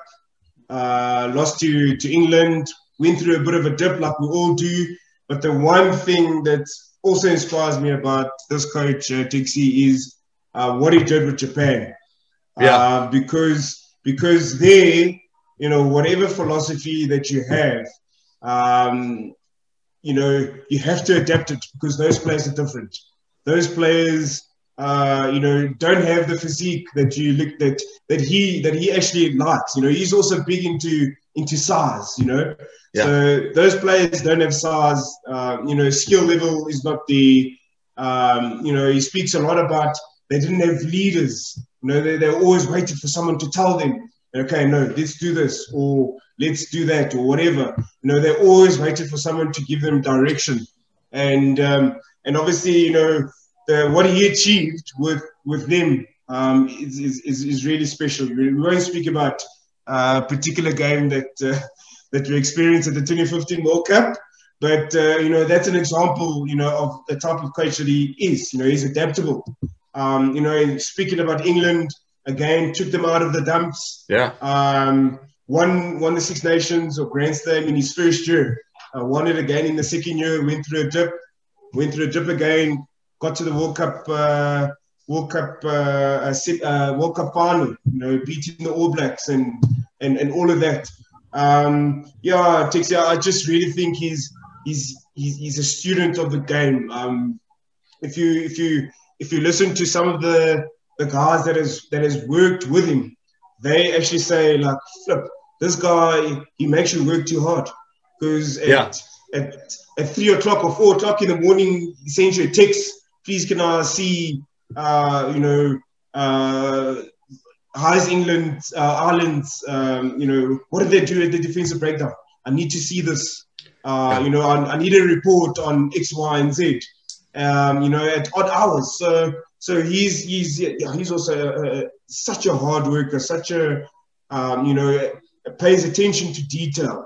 B: uh, lost to, to England, went through a bit of a dip like we all do. But the one thing that also inspires me about this coach, uh, Tixi, is uh, what he did with Japan.
A: Yeah.
B: Uh, because, because there, you know, whatever philosophy that you have, um, you know, you have to adapt it because those players are different. Those players, uh, you know, don't have the physique that you look that that he that he actually likes. You know, he's also big into into size. You know,
A: Yeah.
B: so those players don't have size. Uh, you know, skill level is not the. Um, you know, he speaks a lot about they didn't have leaders. You know, they they always waited for someone to tell them, okay, no, let's do this or let's do that or whatever. You know, they always waited for someone to give them direction. And um, and obviously, you know, the, what he achieved with with them um, is, is is really special. We won't speak about a particular game that uh, that we experienced at the twenty fifteen World Cup, but uh, you know, that's an example, you know, of the type of coach that he is. You know, he's adaptable. Um, you know, speaking about England, again, took them out of the dumps.
A: Yeah.
B: Um, won won the Six Nations or Grand Slam in his first year. Uh, won it again in the second year. Went through a dip. Went through a dip again. Got to the World Cup. Uh, World Cup. Uh, uh, World Cup final. You know, beating the All Blacks and and and all of that. Um, yeah, Texia, I just really think he's he's he's, he's a student of the game. Um, if you if you if you listen to some of the the guys that has that has worked with him, they actually say like, flip, this guy, he makes you work too hard. Because at,
A: Yeah.
B: at at three o'clock or four o'clock in the morning, he sends you a text, please can I see uh, you know, uh how's England, uh, Ireland, um, you know, what did they do at the defensive breakdown? I need to see this. Uh,
A: Yeah.
B: you know, I, I need a report on X, Y, and Z. Um, you know, at odd hours. So, so he's he's yeah, he's also a, a, such a hard worker, such a um, you know, pays attention to detail.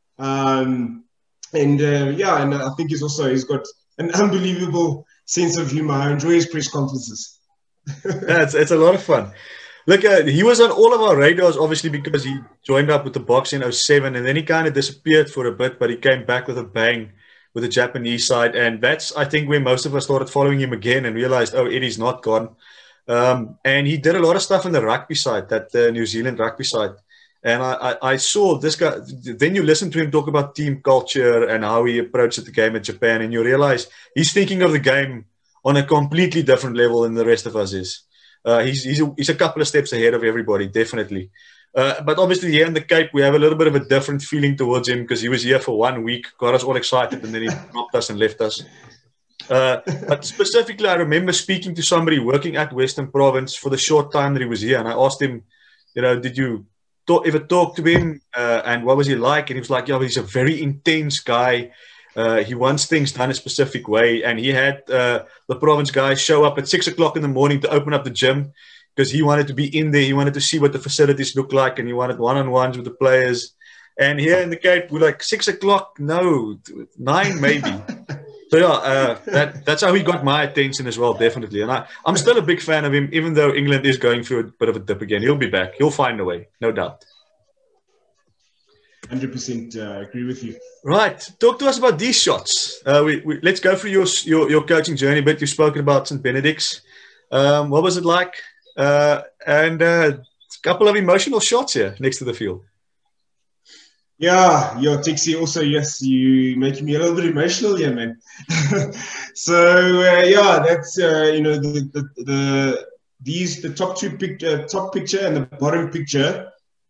B: Um, and uh, yeah, and I think he's also he's got an unbelievable sense of humor. I enjoy his press conferences.
A: Yeah, it's, it's a lot of fun. Look, uh, he was on all of our radars, obviously, because he joined up with the box in oh seven, and then he kind of disappeared for a bit, but he came back with a bang with the Japanese side. And that's, I think, where most of us started following him again and realized, oh, Eddie's not gone. Um, and he did a lot of stuff on the rugby side, that uh, New Zealand rugby side. And I, I, I saw this guy, then you listen to him talk about team culture and how he approached the game at Japan, and you realize he's thinking of the game on a completely different level than the rest of us is. Uh, he's, he's, a, he's a couple of steps ahead of everybody, definitely. Uh, but obviously here in the Cape, we have a little bit of a different feeling towards him because he was here for one week, got us all excited, and then he dropped us and left us. Uh, but specifically, I remember speaking to somebody working at Western Province for the short time that he was here, and I asked him, you know, did you talk, ever talk to him, uh, and what was he like? And he was like, yeah, he's a very intense guy. Uh, he wants things done a specific way, and he had uh, the province guys show up at six o'clock in the morning to open up the gym because he wanted to be in there. He wanted to see what the facilities look like, and he wanted one-on-ones with the players. And here in the Cape, we're like six o'clock, no, nine maybe. So yeah, uh, that that's how he got my attention as well, definitely. And I, I'm still a big fan of him, even though England is going through a bit of a dip again. He'll be back. He'll find a way, no doubt.
B: one hundred percent uh, agree with you.
A: Right. Talk to us about these shots. Uh, we, we, let's go through your, your your coaching journey, but you've spoken about Saint Benedict's. Um, what was it like? Uh, and uh, a couple of emotional shots here next to the field.
B: Yeah, your Tixie also, yes, you making me a little bit emotional here, man. So, uh, yeah, that's, uh, you know, the, the, the these, the top two picture, top picture and the bottom picture.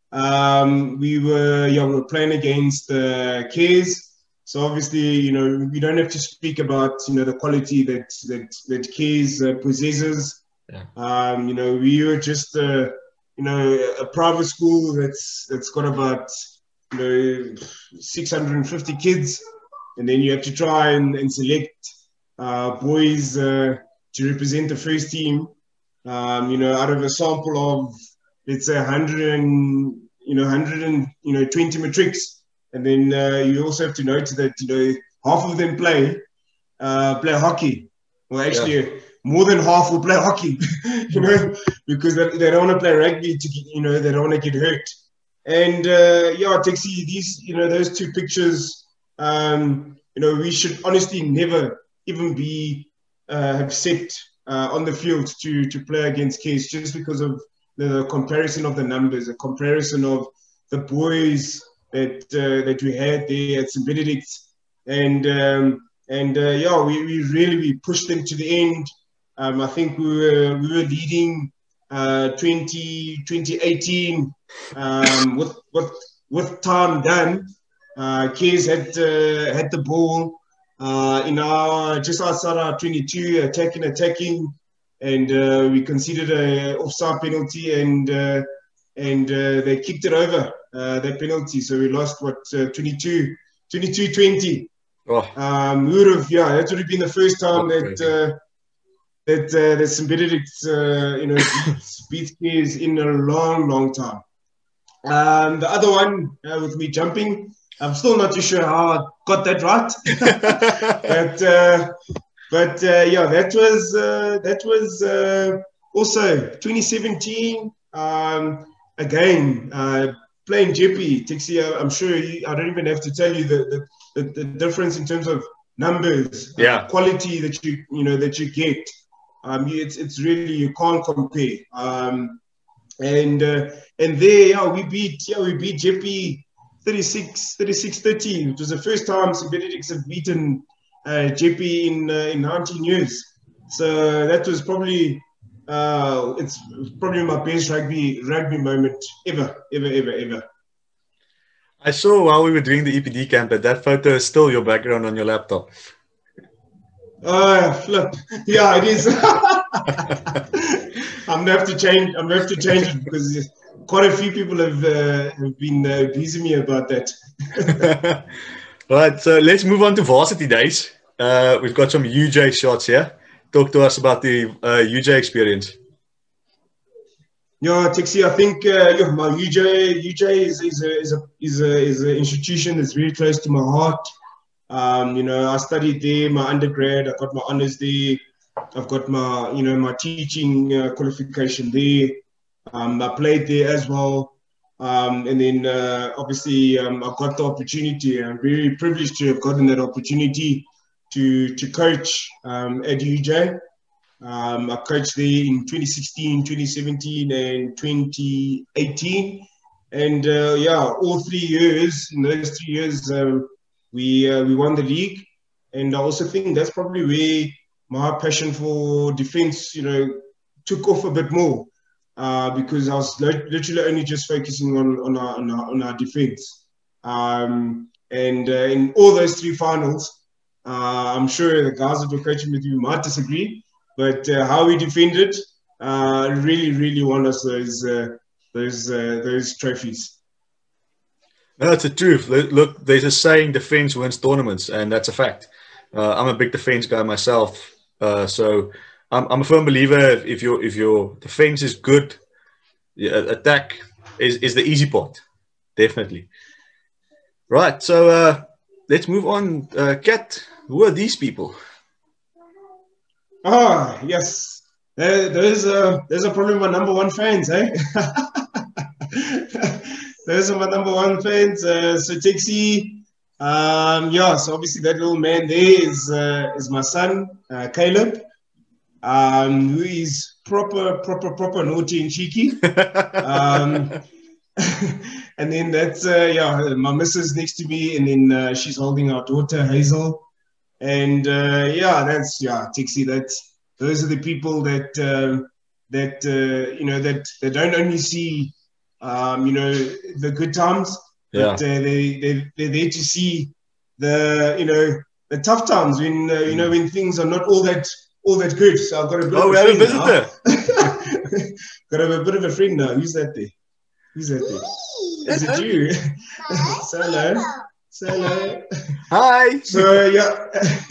B: Um, we were, yeah, we were playing against uh, Cares. So obviously, you know, we don't have to speak about, you know, the quality that that that Cares uh, possesses.
A: Yeah.
B: Um, you know, we were just, uh, you know, a private school that's that's got about, you know, six hundred fifty kids, and then you have to try and, and select uh, boys uh, to represent the first team. Um, you know, out of a sample of, let's say, one hundred and you know, one hundred and you know, twenty matrics, and then uh, you also have to note that, you know, half of them play uh, play hockey. Well, actually, yeah. more than half will play hockey. You know, because they, they don't want to play rugby to, you know, they don't want to get hurt. And uh, yeah, Texie, these, you know, those two pictures, um, you know, we should honestly never even be uh, have set uh, on the field to to play against Case, just because of the comparison of the numbers, the comparison of the boys that uh, that we had there at Saint Benedict's, and um, and uh, yeah, we, we really we pushed them to the end. Um, I think we were we were leading uh, twenty, twenty eighteen. Um, with with with time done, uh, Cares had uh, had the ball uh, in our just outside our twenty-two, attacking, attacking, and uh, we conceded a offside penalty, and uh, and uh, they kicked it over uh, that penalty, so we lost what uh, twenty-two twenty.
A: Oh.
B: Um, we would have, yeah, that would have been the first time oh, that. Uh, that uh, that Saint Benedict's, uh, you know, beats, beats Cares in a long, long time. Um, the other one uh, with me jumping, I'm still not too sure how I got that right. but uh, but uh, yeah, that was uh, that was uh, also twenty seventeen. Um, again, uh, playing Jeppy, Tixie. I'm sure you, I don't even have to tell you the the, the, the difference in terms of numbers,
A: yeah,
B: uh, quality that you you know that you get. Um, it's it's really, you can't compare. Um, and uh, and there, yeah, we beat yeah we beat Jeppy thirty-six thirty. It was the first time Saint Benedict's have beaten uh, Jeppy in uh, in nineteen years. So that was probably uh, it's probably my best rugby rugby moment ever ever ever ever.
A: I saw while we were doing the E P D camp that that photo is still your background on your laptop.
B: Uh, flip. Yeah, it is. I'm gonna have to change. I'm gonna have to change it because quite a few people have uh, have been uh, abusing me about that.
A: Right. So let's move on to varsity days. Uh, we've got some U J shots here. Talk to us about the uh, U J experience.
B: Yeah, Tixie, I think uh, yeah, my U J U J is is a is a is a is an institution that's very close to my heart. Um, you know, I studied there, my undergrad, I got my honors there, I've got my, you know, my teaching uh, qualification there. Um, I played there as well. Um, and then uh, obviously um, I got the opportunity. I'm very privileged to have gotten that opportunity to, to coach um, at U J. Um, I coached there in twenty sixteen, twenty seventeen, and twenty eighteen. And uh, yeah, all three years, in those three years, um, We uh, we won the league, and I also think that's probably where my passion for defense, you know, took off a bit more, uh, because I was literally only just focusing on on our on our, on our defense. Um, and uh, in all those three finals, uh, I'm sure the guys that were coaching with you might disagree, but uh, how we defended uh, really really won us those uh, those uh, those trophies.
A: No, it's the truth. Look, there's a saying, defense wins tournaments, and that's a fact. Uh, I'm a big defense guy myself, uh, so I'm, I'm a firm believer. If your if your defense is good, yeah, attack is, is the easy part, definitely. Right, so uh, let's move on. Uh, Kat, who are these people?
B: Ah, yes, there, there's a there's a problem with number one fans, eh? those are my number one fans. Uh, so Taxi, um, yeah. So obviously that little man there is uh, is my son, uh, Caleb, um, who is proper, proper, proper naughty and cheeky. Um, and then that's uh, yeah, my missus next to me, and then uh, she's holding our daughter Hazel, and uh, yeah, that's yeah, Tixie. That's those are the people that uh, that uh, you know that they don't only see um, you know the good times,
A: Yeah.
B: but uh, they they they're there to see the you know the tough times when uh, you know when things are not all that all that good. So I've got a bit
A: Oh,
B: of
A: we
B: a
A: have a
B: friend now.
A: visitor.
B: Got a bit of a friend now. Who's that there? Who's that there? Is it you? Say hello. Say hello.
A: Hi.
B: So yeah.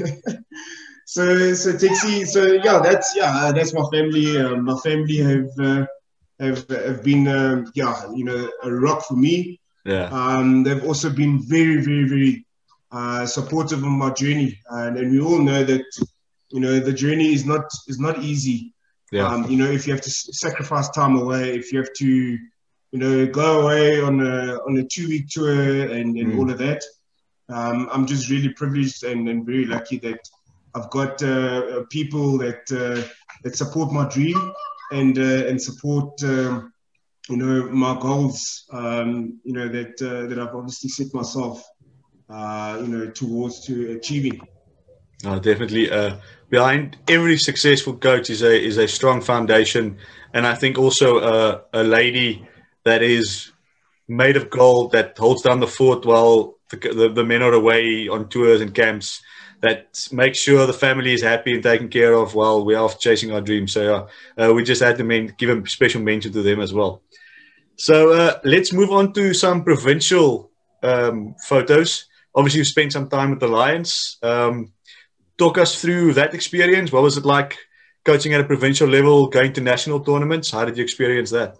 B: so so Tixie. So yeah, that's yeah, that's my family. Um, my family have uh, have have been um, yeah, you know, a rock for me.
A: Yeah.
B: Um, they've also been very very very uh, supportive of my journey, and, and we all know that you know the journey is not is not easy.
A: Yeah.
B: Um, you know, if you have to sacrifice time away, if you have to, you know, go away on a on a two week tour and, and mm. all of that. Um, I'm just really privileged and, and very lucky that I've got uh, people that uh, that support my dream and uh, and support um, you know my goals. Um, you know that uh, that I've obviously set myself uh, you know towards to achieving.
A: Oh, definitely. Uh, behind every successful coach is a is a strong foundation, and I think also uh, a lady that is made of gold that holds down the fort while the, the, the men are away on tours and camps. That makes sure the family is happy and taken care of while we're off chasing our dreams. So uh, we just had to men- give a special mention to them as well. So uh, let's move on to some provincial um, photos. Obviously, you spent some time with the Lions. Um, Talk us through that experience. What was it like coaching at a provincial level, going to national tournaments? How did you experience that?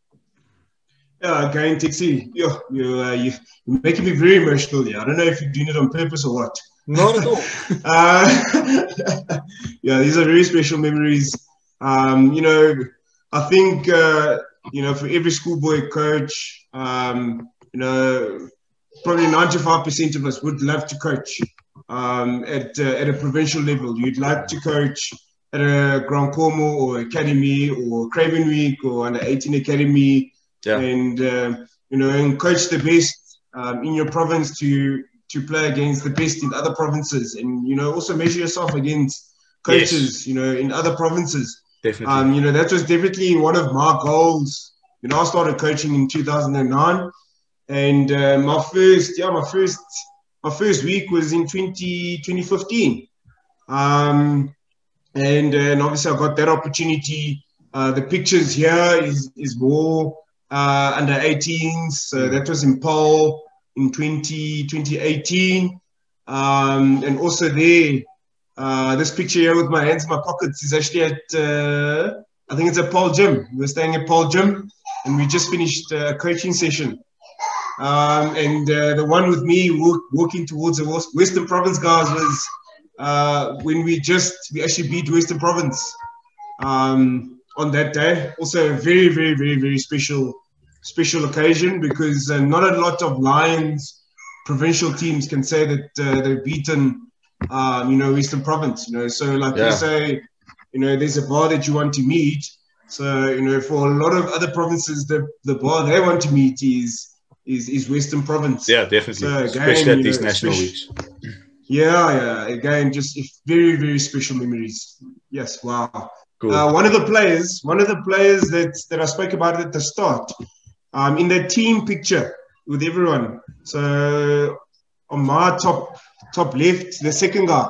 B: Yeah, again, Tixie, you, you, uh, you're making me very emotional. Yeah, I don't know if you're doing it on purpose or what.
A: Not at all.
B: uh, yeah, these are very special memories. Um, you know, I think, uh, you know, for every schoolboy coach, um, you know, probably ninety-five percent of us would love to coach. Um, at uh, at a provincial level, you'd like to coach at a Grand Cormo or Academy or Craven Week or under eighteen Academy, yeah. and uh, you know, and coach the best um, in your province to to play against the best in other provinces, and you know, also measure yourself against coaches, yes. you know, in other provinces.
A: Definitely,
B: um, you know, that was definitely one of my goals. You know, I started coaching in two thousand nine, and uh, my first, yeah, my first. My first week was in twenty fifteen. Um, and, uh, and obviously I got that opportunity. Uh, the pictures here is, is more uh, under eighteens. So that was in Paul in twenty eighteen. Um, and also there, uh, this picture here with my hands in my pockets is actually at, uh, I think it's at Paul Gym. We were staying at Paul Gym and we just finished a coaching session. Um, and uh, the one with me walk, walking towards the Western Province guys was uh, when we just we actually beat Western Province um, on that day. Also a very very very very special special occasion because uh, not a lot of Lions provincial teams can say that uh, they've beaten um, you know Western Province. You know, so like yeah. you say, you know, there's a bar that you want to meet. So you know, for a lot of other provinces, the the bar they want to meet is. Is, is Western Province.
A: Yeah, definitely. So again, especially at these know, national weeks.
B: Yeah, yeah. Again, just very, very special memories. Yes, wow. Cool. Uh, one of the players, one of the players that, that I spoke about at the start, um, in that team picture with everyone. So on my top top left, the second guy.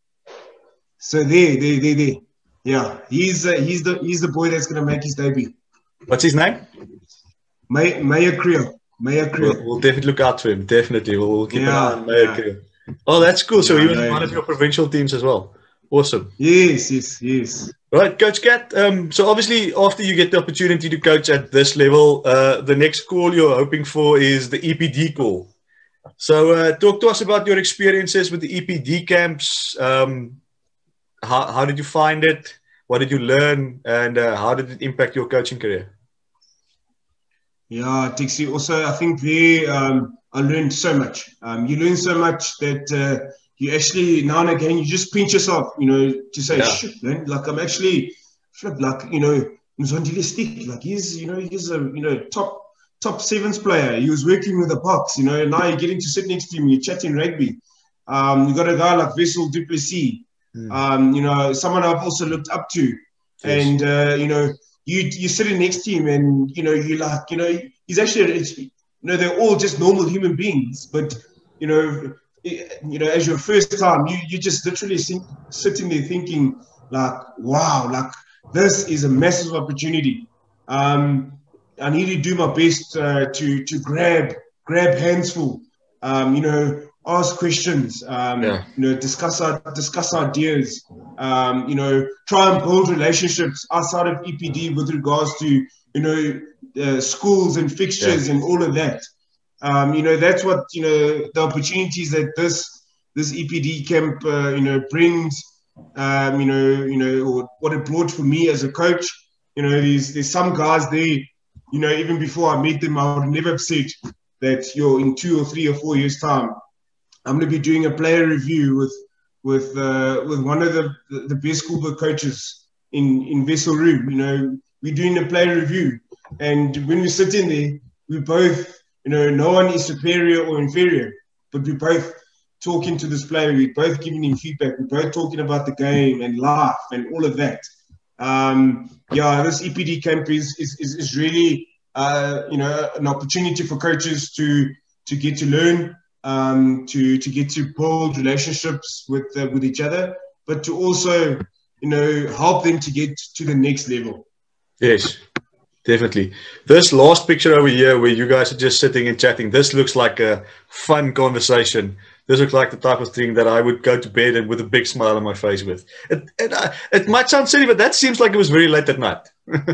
B: So there, there, there, there. Yeah, he's uh, he's the he's the boy that's gonna make his debut.
A: What's his name?
B: May Maya Creel. Maya Creel.
A: We'll, we'll definitely look out for him. Definitely, we'll, we'll keep yeah, an eye on Maya yeah. Creel. Oh, that's cool. So yeah, he was no, one of your provincial teams as well. Awesome.
B: Yes, yes, yes.
A: Right, Coach Kat. Um, so obviously, after you get the opportunity to coach at this level, uh, the next call you're hoping for is the E P D call. So uh, talk to us about your experiences with the E P D camps. Um, how, how did you find it? What did you learn? And uh, how did it impact your coaching career?
B: Yeah, Dixie. Also, I think there um, I learned so much. Um, you learn so much that uh, you actually now and again you just pinch yourself, you know, to say,
A: Yeah,
B: "Shit, man! Like I'm actually flip, like you know, Mzondile like he's you know he's a you know top top sevens player. He was working with the Bucks, you know. And now you're getting to sit next to him, you're chatting rugby. Um, you got a guy like Vessel Duplessis,
A: mm.
B: um, you know, someone I've also looked up to,
A: Yes,
B: and uh, you know you you're sitting next to him and you know you like you know he's actually it's, you know they're all just normal human beings, but you know you know as your first time you you just literally think, sitting there thinking like wow, like this is a massive opportunity. um I need to do my best uh, to to grab grab handsful, um you know ask questions, um
A: yeah,
B: you know discuss our discuss ideas, um, you know, try and build relationships outside of E P D with regards to, you know, uh, schools and
A: yeah,
B: fixtures and all of that. Um, you know, that's what, you know, the opportunities that this this E P D camp, uh, you know, brings, um, you know, you know, or what it brought for me as a coach. You know, there's there's some guys there, you know, even before I met them, I would never have said that you're in two or three or four years' time, I'm going to be doing a player review with with uh, with one of the the best schoolbook coaches in in Vessel Room. You know, we're doing a player review, and when we sit in there, we both, you know, no one is superior or inferior, but we both talking to this player. We're both giving him feedback. We're both talking about the game and life and all of that. Um, yeah, this E P D camp is is is, is really uh, you know an opportunity for coaches to to get to learn, um, to to get to build relationships with uh, with each other, but to also you know help them to get to the next level.
A: yes, definitely. This last picture over here, where you guys are just sitting and chatting, this looks like a fun conversation. This looks like the type of thing that I would go to bed and with a big smile on my face with. It, it, uh, it might sound silly, but that seems like it was very late at night.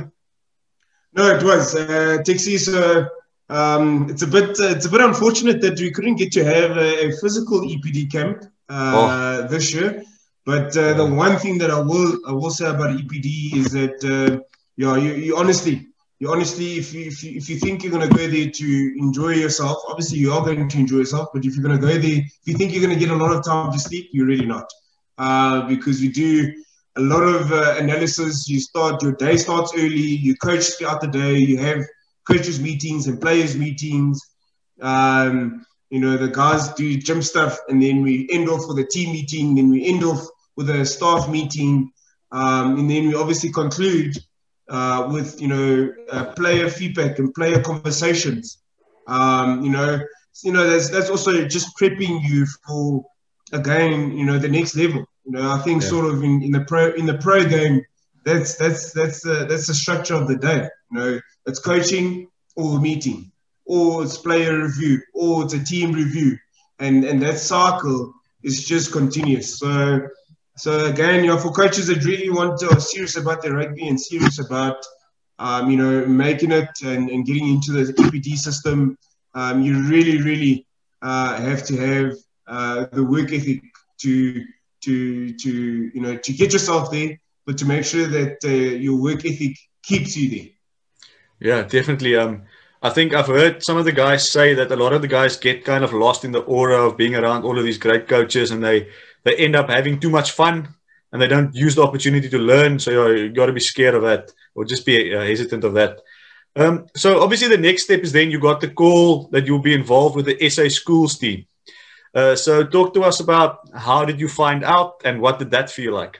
B: No, it was uh, Tixie. So um, it's a bit uh, it's a bit unfortunate that we couldn't get to have a, a physical E P D camp
A: Oh,
B: uh, this year. But uh, the
A: yeah,
B: one thing that I will I will say about E P D is that uh, yeah, you, you honestly you honestly if you, if you if you think you're going to go there to enjoy yourself, obviously you are going to enjoy yourself. But if you're going to go there, if you think you're going to get a lot of time to sleep, you're really not, uh, because we do a lot of uh, analysis. You start, your day starts early, you coach throughout the day, you have coaches meetings and players meetings. Um, you know, the guys do gym stuff, and then we end off with a team meeting, then we end off with a staff meeting, um, and then we obviously conclude uh, with, you know, uh, player feedback and player conversations. Um, you know, you know, that's, that's also just prepping you for, again, you know, the next level. You know, I think
A: yeah,
B: sort of in, in the pro in the pro game, that's that's that's the that's the structure of the day. You know, it's coaching or meeting, or it's player review, or it's a team review, and and that cycle is just continuous. So so again, you know, for coaches that really want to are serious about their rugby and serious about um, you know making it and, and getting into the E P D system, um, you really really uh, have to have uh, the work ethic to to to you know to get yourself there, but to make sure that uh, your work ethic keeps you there.
A: yeah, definitely. Um, I think I've heard some of the guys say that a lot of the guys get kind of lost in the aura of being around all of these great coaches, and they they end up having too much fun, and they don't use the opportunity to learn. So you, you got to be scared of that, or just be uh, hesitant of that. Um, so obviously the next step is then you got the call that you'll be involved with the S A schools team. Uh, so talk to us about how did you find out and what did that feel like?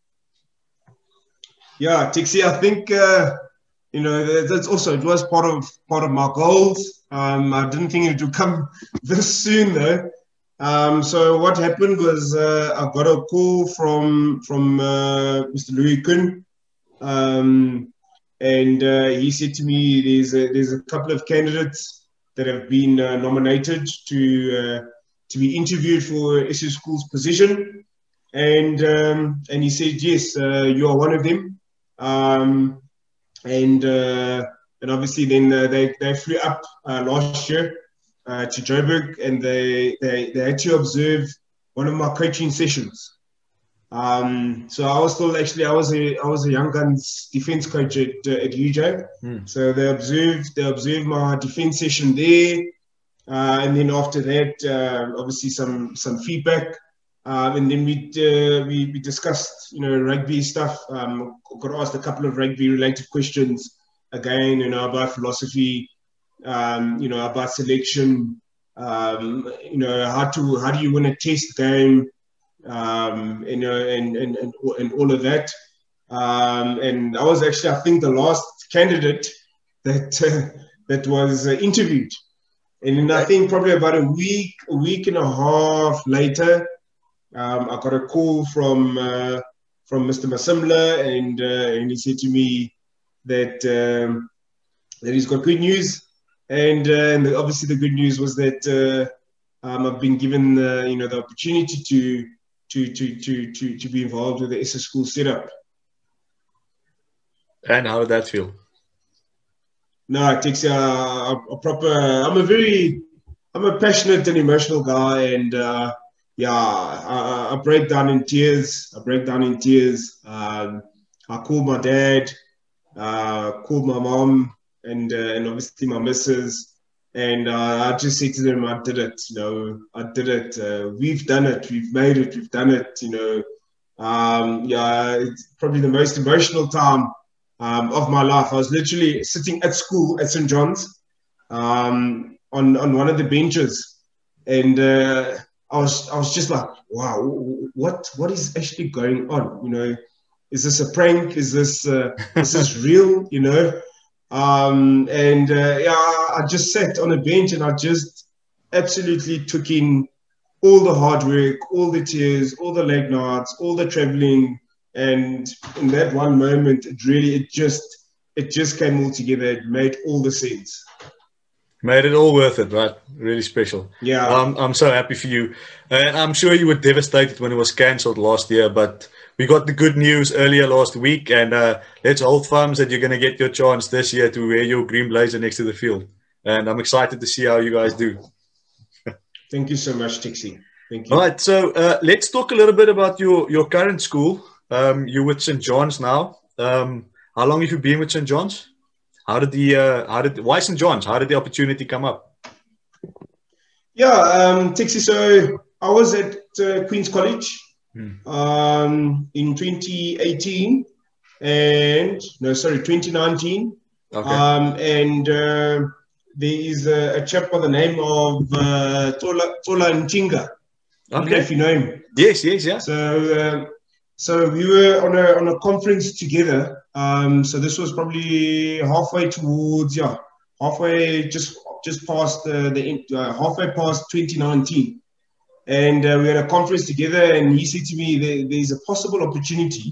B: Yeah, Tixie, I think uh, you know that's also it was part of part of my goals. Um, I didn't think it would come this soon though. Um, so what happened was uh, I got a call from from uh, Mister Louis Kuhn, um, and uh, he said to me, "There's a, there's a couple of candidates that have been uh, nominated to uh, to be interviewed for S S School's position," and um, and he said, "Yes, uh, you are one of them." Um, and uh, and obviously then uh, they they flew up uh, last year uh, to Joburg, and they, they they had to observe one of my coaching sessions. Um, so I was still actually I was a I was a young guns defense coach at uh, at U J.
A: Hmm.
B: So they observed they observed my defense session there, uh, and then after that, uh, obviously some some feedback, um, and then we uh, we we discussed you know rugby stuff. Um, got asked a couple of rugby related questions again, you know about philosophy, um, you know about selection, um, you know how to how do you win a test game. Um, you know, and, and, and, and all of that. Um, and I was actually, I think, the last candidate that uh, that was uh, interviewed. And then I think probably about a week, a week and a half later, um, I got a call from uh, from Mister Masimla, and uh, and he said to me that um, that he's got good news, and, uh, and obviously the good news was that uh, um, I've been given uh, you know the opportunity to to to to to to be involved with the S S school setup.
A: And how did that feel?
B: No, it takes a, a, a proper. I'm a very, I'm a passionate and emotional guy, and uh, yeah, I, I break down in tears. I break down in tears. Um, I called my dad, uh, called my mom, and uh, and obviously my missus. And uh, I just said to them, I did it, you know, I did it. Uh, we've done it. We've made it. We've done it, you know. Um, yeah, it's probably the most emotional time um, of my life. I was literally sitting at school at Saint John's um, on, on one of the benches. And uh, I was I was just like, wow, what what is actually going on? You know, is this a prank? Is this, uh, is this real, you know? Um, and uh, yeah, I just sat on a bench and I just absolutely took in all the hard work, all the tears, all the late nights, all the traveling, and in that one moment, it really, it just, it just came all together. It made all the sense.
A: Made it all worth it, right? Really special.
B: Yeah.
A: Um, I'm so happy for you. And I'm sure you were devastated when it was cancelled last year, but we got the good news earlier last week, and uh, let's hold thumbs that you're going to get your chance this year to wear your green blazer next to the field. And I'm excited to see how you guys do.
B: Thank you so much, Tixie. Thank you.
A: All right, so uh, let's talk a little bit about your, your current school. Um, you're with Saint John's now. Um, how long have you been with Saint John's? How did the uh, how did why Saint John's? How did the opportunity come up?
B: Yeah, um, Tixie. So I was at uh, Queen's College
A: hmm.
B: um, in twenty eighteen, and no, sorry, twenty nineteen.
A: Okay.
B: Um, and uh, there is a, a chap by the name of uh, Tola Tola Nchinga. I don't know if you know him.
A: Yes, yes, yeah.
B: So, uh, so we were on a on a conference together. Um, so this was probably halfway towards, yeah, halfway just just past uh, the uh, halfway past twenty nineteen, and uh, we had a conference together. And he said to me, there, "There's a possible opportunity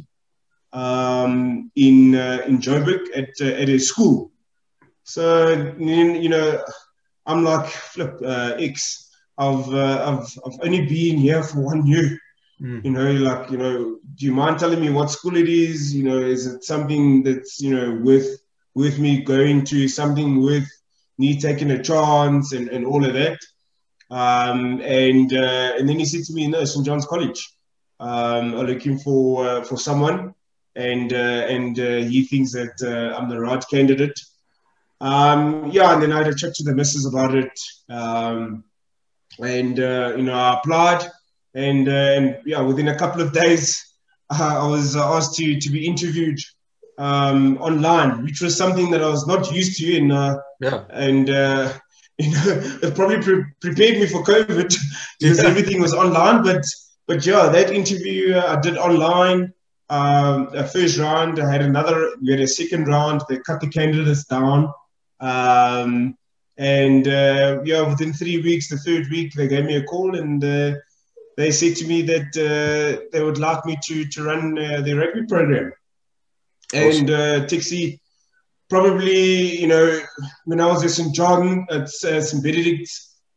B: um, in uh, in Joburg at uh, at a school." So you know, I'm like, flip, uh, X. I've, uh, I've I've only been here for one year. Mm. You know, like, you know, do you mind telling me what school it is? You know, is it something that's, you know, worth worth me going to, something worth me taking a chance and, and all of that? Um, and uh, and then he said to me, no, Saint John's College um, are looking for uh, for someone, and uh, and uh, he thinks that uh, I'm the right candidate. Um, yeah, and then I had a chat to the missus about it, um, and uh, you know, I applied. And, uh, and yeah, within a couple of days, uh, I was uh, asked to, to be interviewed um, online, which was something that I was not used to. And, uh, yeah. and uh, you know, it probably pre prepared me for COVID because yeah. everything was online. But, but yeah, that interview uh, I did online. Um, a first round, I had another, we had a second round. They cut the candidates down. Um, and uh, yeah, within three weeks, the third week, they gave me a call, and uh, they said to me that uh, they would like me to, to run uh, the rugby program. Awesome. And uh, Tixie, probably, you know, when I was at Saint John, at uh, Saint Benedict,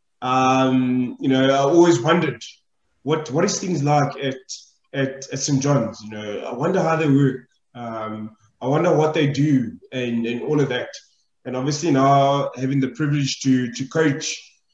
B: um, you know, I always wondered, what what is things like at, at, at Saint John's? You know, I wonder how they work. Um, I wonder what they do and, and all of that. And obviously now having the privilege to, to coach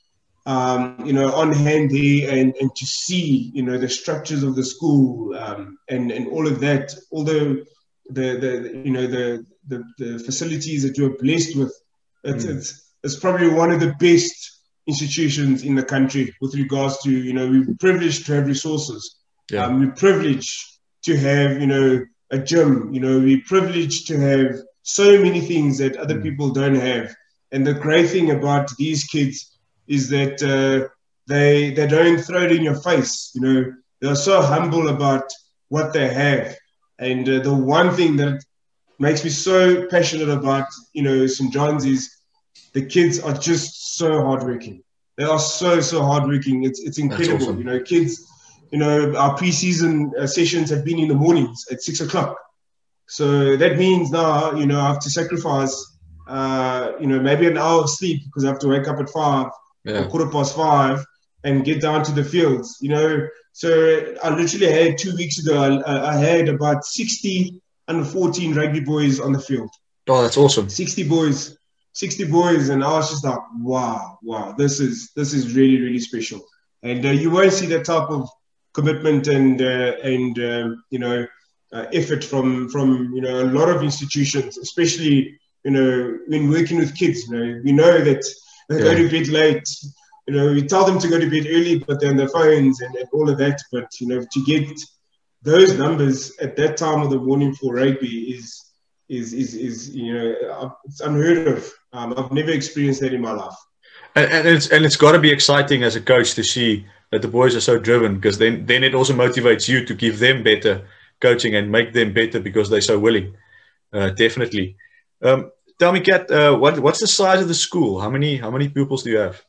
B: um, you know, on hand there, and, and to see, you know, the structures of the school, um, and, and all of that, all the, the, the you know, the, the, the facilities that you're blessed with, it's, mm. it's, it's probably one of the best institutions in the country with regards to, you know, we're privileged to have resources. Yeah. Um, we're privileged to have, you know, a gym, you know, we're privileged to have so many things that other mm. people don't have. And the great thing about these kids is that uh, they they don't throw it in your face. You know, they're so humble about what they have. And uh, the one thing that makes me so passionate about, you know, Saint John's is the kids are just so hardworking. They are so, so hardworking. It's it's incredible. Awesome. You know, kids, you know, our preseason uh, sessions have been in the mornings at six o'clock. So that means now, you know, I have to sacrifice, uh, you know, maybe an hour of sleep because I have to wake up at five yeah. or quarter past five and get down to the fields, you know. So I literally had two weeks ago, I, I had about sixty under fourteen rugby boys on the field.
A: Oh, that's awesome.
B: sixty boys, sixty boys. And I was just like, wow, wow, this is, this is really, really special. And uh, you won't see that type of commitment and, uh, and uh, you know, uh, effort from, from, you know, a lot of institutions, especially, you know, when working with kids. You know, we know that they yeah. go to bed late. You know, we tell them to go to bed early, but they're on their phones and, and all of that. But, you know, to get those numbers at that time of the morning for rugby is, is, is, is you know, it's unheard of. Um, I've never experienced that in my life.
A: And, and it's, and it's got to be exciting as a coach to see that the boys are so driven, because then, then it also motivates you to give them better coaching and make them better because they're so willing. Uh, definitely. Um, tell me, Kat, uh, what, what's the size of the school? How many, how many pupils do you have?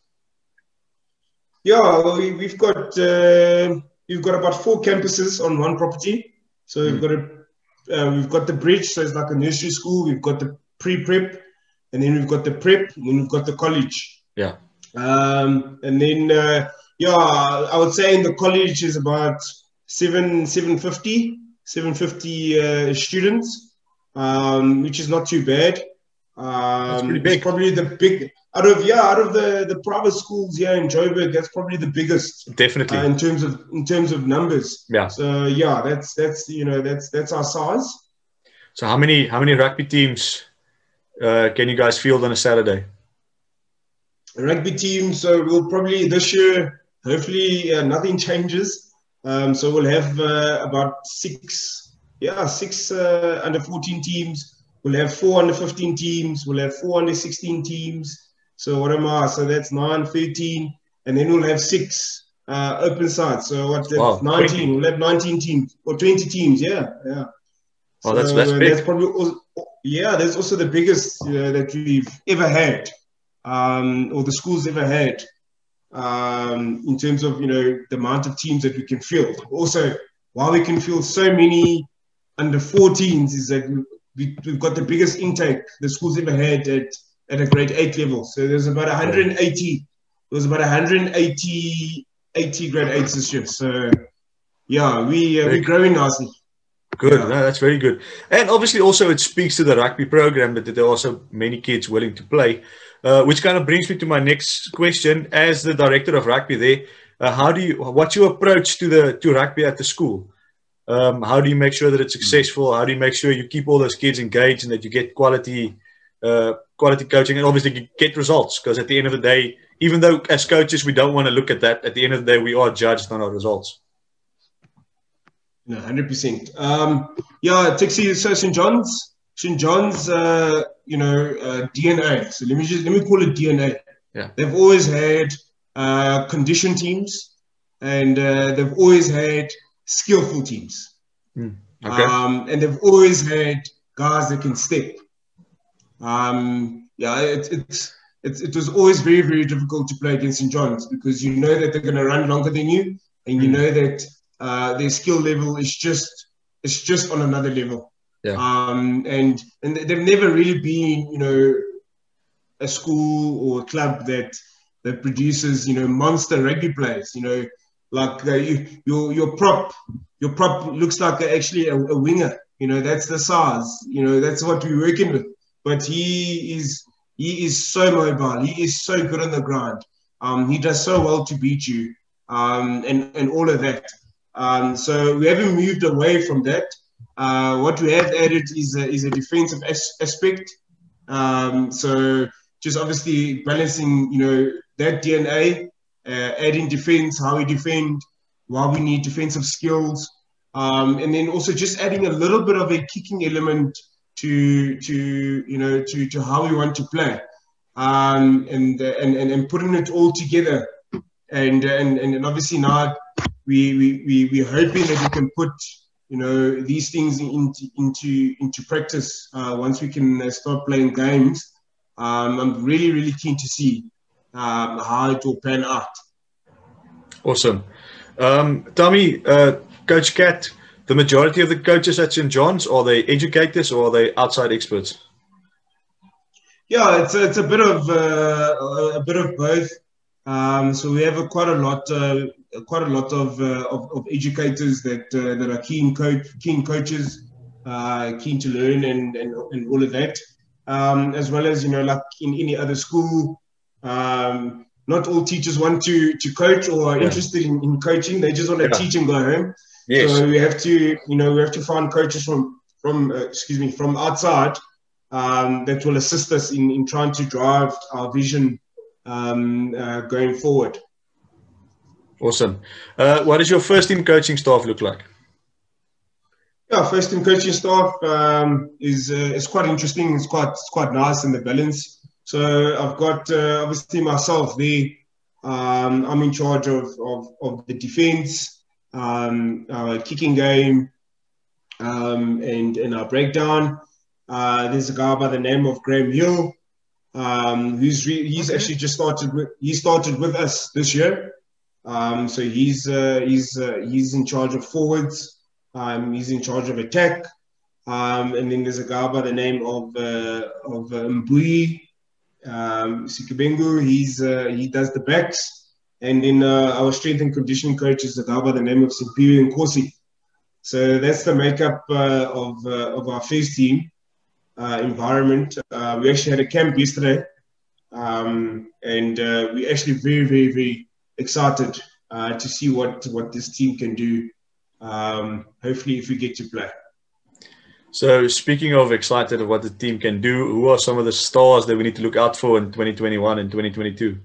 B: Yeah, well, we, we've got uh, we've got about four campuses on one property. So we've mm. got a uh, we've got the bridge, so it's like a nursery school. We've got the pre-prep, and then we've got the prep, and then we've got the college.
A: Yeah.
B: Um, and then uh, yeah, I would say in the college is about seven seven fifty seven fifty uh, students, um, which is not too bad. Um,
A: That's pretty big.
B: It's probably the big. Out of yeah, out of the, the private schools here in Joburg, that's probably the biggest.
A: Definitely.
B: Uh, in terms of in terms of numbers.
A: Yeah.
B: So yeah, that's that's you know that's that's our size.
A: So how many how many rugby teams uh, can you guys field on a Saturday?
B: A rugby team. So we'll probably this year, hopefully, uh, nothing changes. Um, so we'll have uh, about six, yeah, six uh, under fourteen teams. We'll have four under fifteen teams. We'll have four under sixteen teams. So what am I? So that's nine, thirteen, and then we'll have six uh, open sides. So what? That's wow, nineteen. twenty. We'll have nineteen teams or twenty teams. Yeah, yeah.
A: Oh, so that's that's big.
B: That's probably also, yeah. That's also the biggest you know, that we've ever had, um, or the school's ever had, um, in terms of you know the amount of teams that we can field. Also, why we can field so many under fourteens is that we, we've got the biggest intake the school's ever had at. At a grade eight level. So there's about one hundred eighty, there was about one hundred eighty, eighty grade eights this year. So yeah, we, uh, we're growing nicely.
A: Good,
B: yeah.
A: No, that's very good. And obviously also it speaks to the rugby program that there are also many kids willing to play, uh, which kind of brings me to my next question. As the director of rugby there, uh, how do you, what's your approach to the to rugby at the school? Um, how do you make sure that it's successful? How do you make sure you keep all those kids engaged and that you get quality uh, quality coaching and obviously get results? Because at the end of the day, even though as coaches we don't want to look at that, at the end of the day we are judged on our results.
B: No, one hundred percent. Um, yeah, Tixie, so Saint John's, Saint John's, uh, you know, uh, D N A. So let me just let me call it D N A.
A: Yeah,
B: they've always had uh, condition teams, and uh, they've always had skillful teams.
A: Mm, okay.
B: Um, and they've always had guys that can step. Um, yeah, it, it, it, it was always very, very difficult to play against Saint John's because you know that they're going to run longer than you, and you mm. know that uh, their skill level is just it's just on another level.
A: Yeah.
B: Um, and and they've never really been, you know, a school or a club that that produces, you know, monster rugby players. You know, like uh, you, your your prop your prop looks like actually a, a winger. You know, that's the size. You know, that's what we're working with. But he is he is so mobile. He is so good on the ground. Um, he does so well to beat you, um, and, and all of that. Um, so we haven't moved away from that. Uh, what we have added is a, is a defensive as aspect. Um, so just obviously balancing, you know, that D N A, uh, adding defense, how we defend, why we need defensive skills, um, and then also just adding a little bit of a kicking element to to you know to to how we want to play, um, and, and and and putting it all together, and and and obviously now we we we we're hoping that we can put, you know, these things into into into practice uh, once we can uh, start playing games. Um, I'm really really keen to see um, how it will pan out.
A: Awesome. Um, Tommy, uh, Coach Cat, the majority of the coaches at Saint John's, are they educators or are they outside experts?
B: Yeah, it's a, it's a bit of uh, a bit of both. Um, so we have a, quite a lot, uh, quite a lot of, uh, of, of educators that uh, that are keen coach, keen coaches, uh, keen to learn and, and and all of that. Um, as well as, you know, like in any other school, um, not all teachers want to to coach or are yeah. interested in, in coaching. They just want to yeah. teach and go home. Yes. So we have to, you know, we have to find coaches from from uh, excuse me from outside um, that will assist us in in trying to drive our vision um, uh, going forward.
A: Awesome. Uh, what does your first team coaching staff look like?
B: Yeah, first team coaching staff um, is uh, is quite interesting. It's quite it's quite nice in the balance. So I've got uh, obviously myself there. Um, I'm in charge of of, of the defense, um, our kicking game, um, and and our breakdown. Uh, there's a guy by the name of Graham Hill, um, who's re he's okay. actually just started with he started with us this year. Um, so he's uh, he's uh, he's in charge of forwards. Um, he's in charge of attack, um, and then there's a guy by the name of uh, of uh, Mbui um, Sikabengu. He's uh, he does the backs, and then uh, our strength and conditioning coach is a guy by the name of Simpiwe Nkosi. So that's the makeup uh, of uh, of our first team uh, environment. Uh, we actually had a camp yesterday, um, and uh, we're actually very very very excited uh, to see what what this team can do. Um, hopefully if we get to play.
A: So speaking of excited of what the team can do, who are some of the stars that we need to look out for in twenty twenty-one and twenty twenty-two?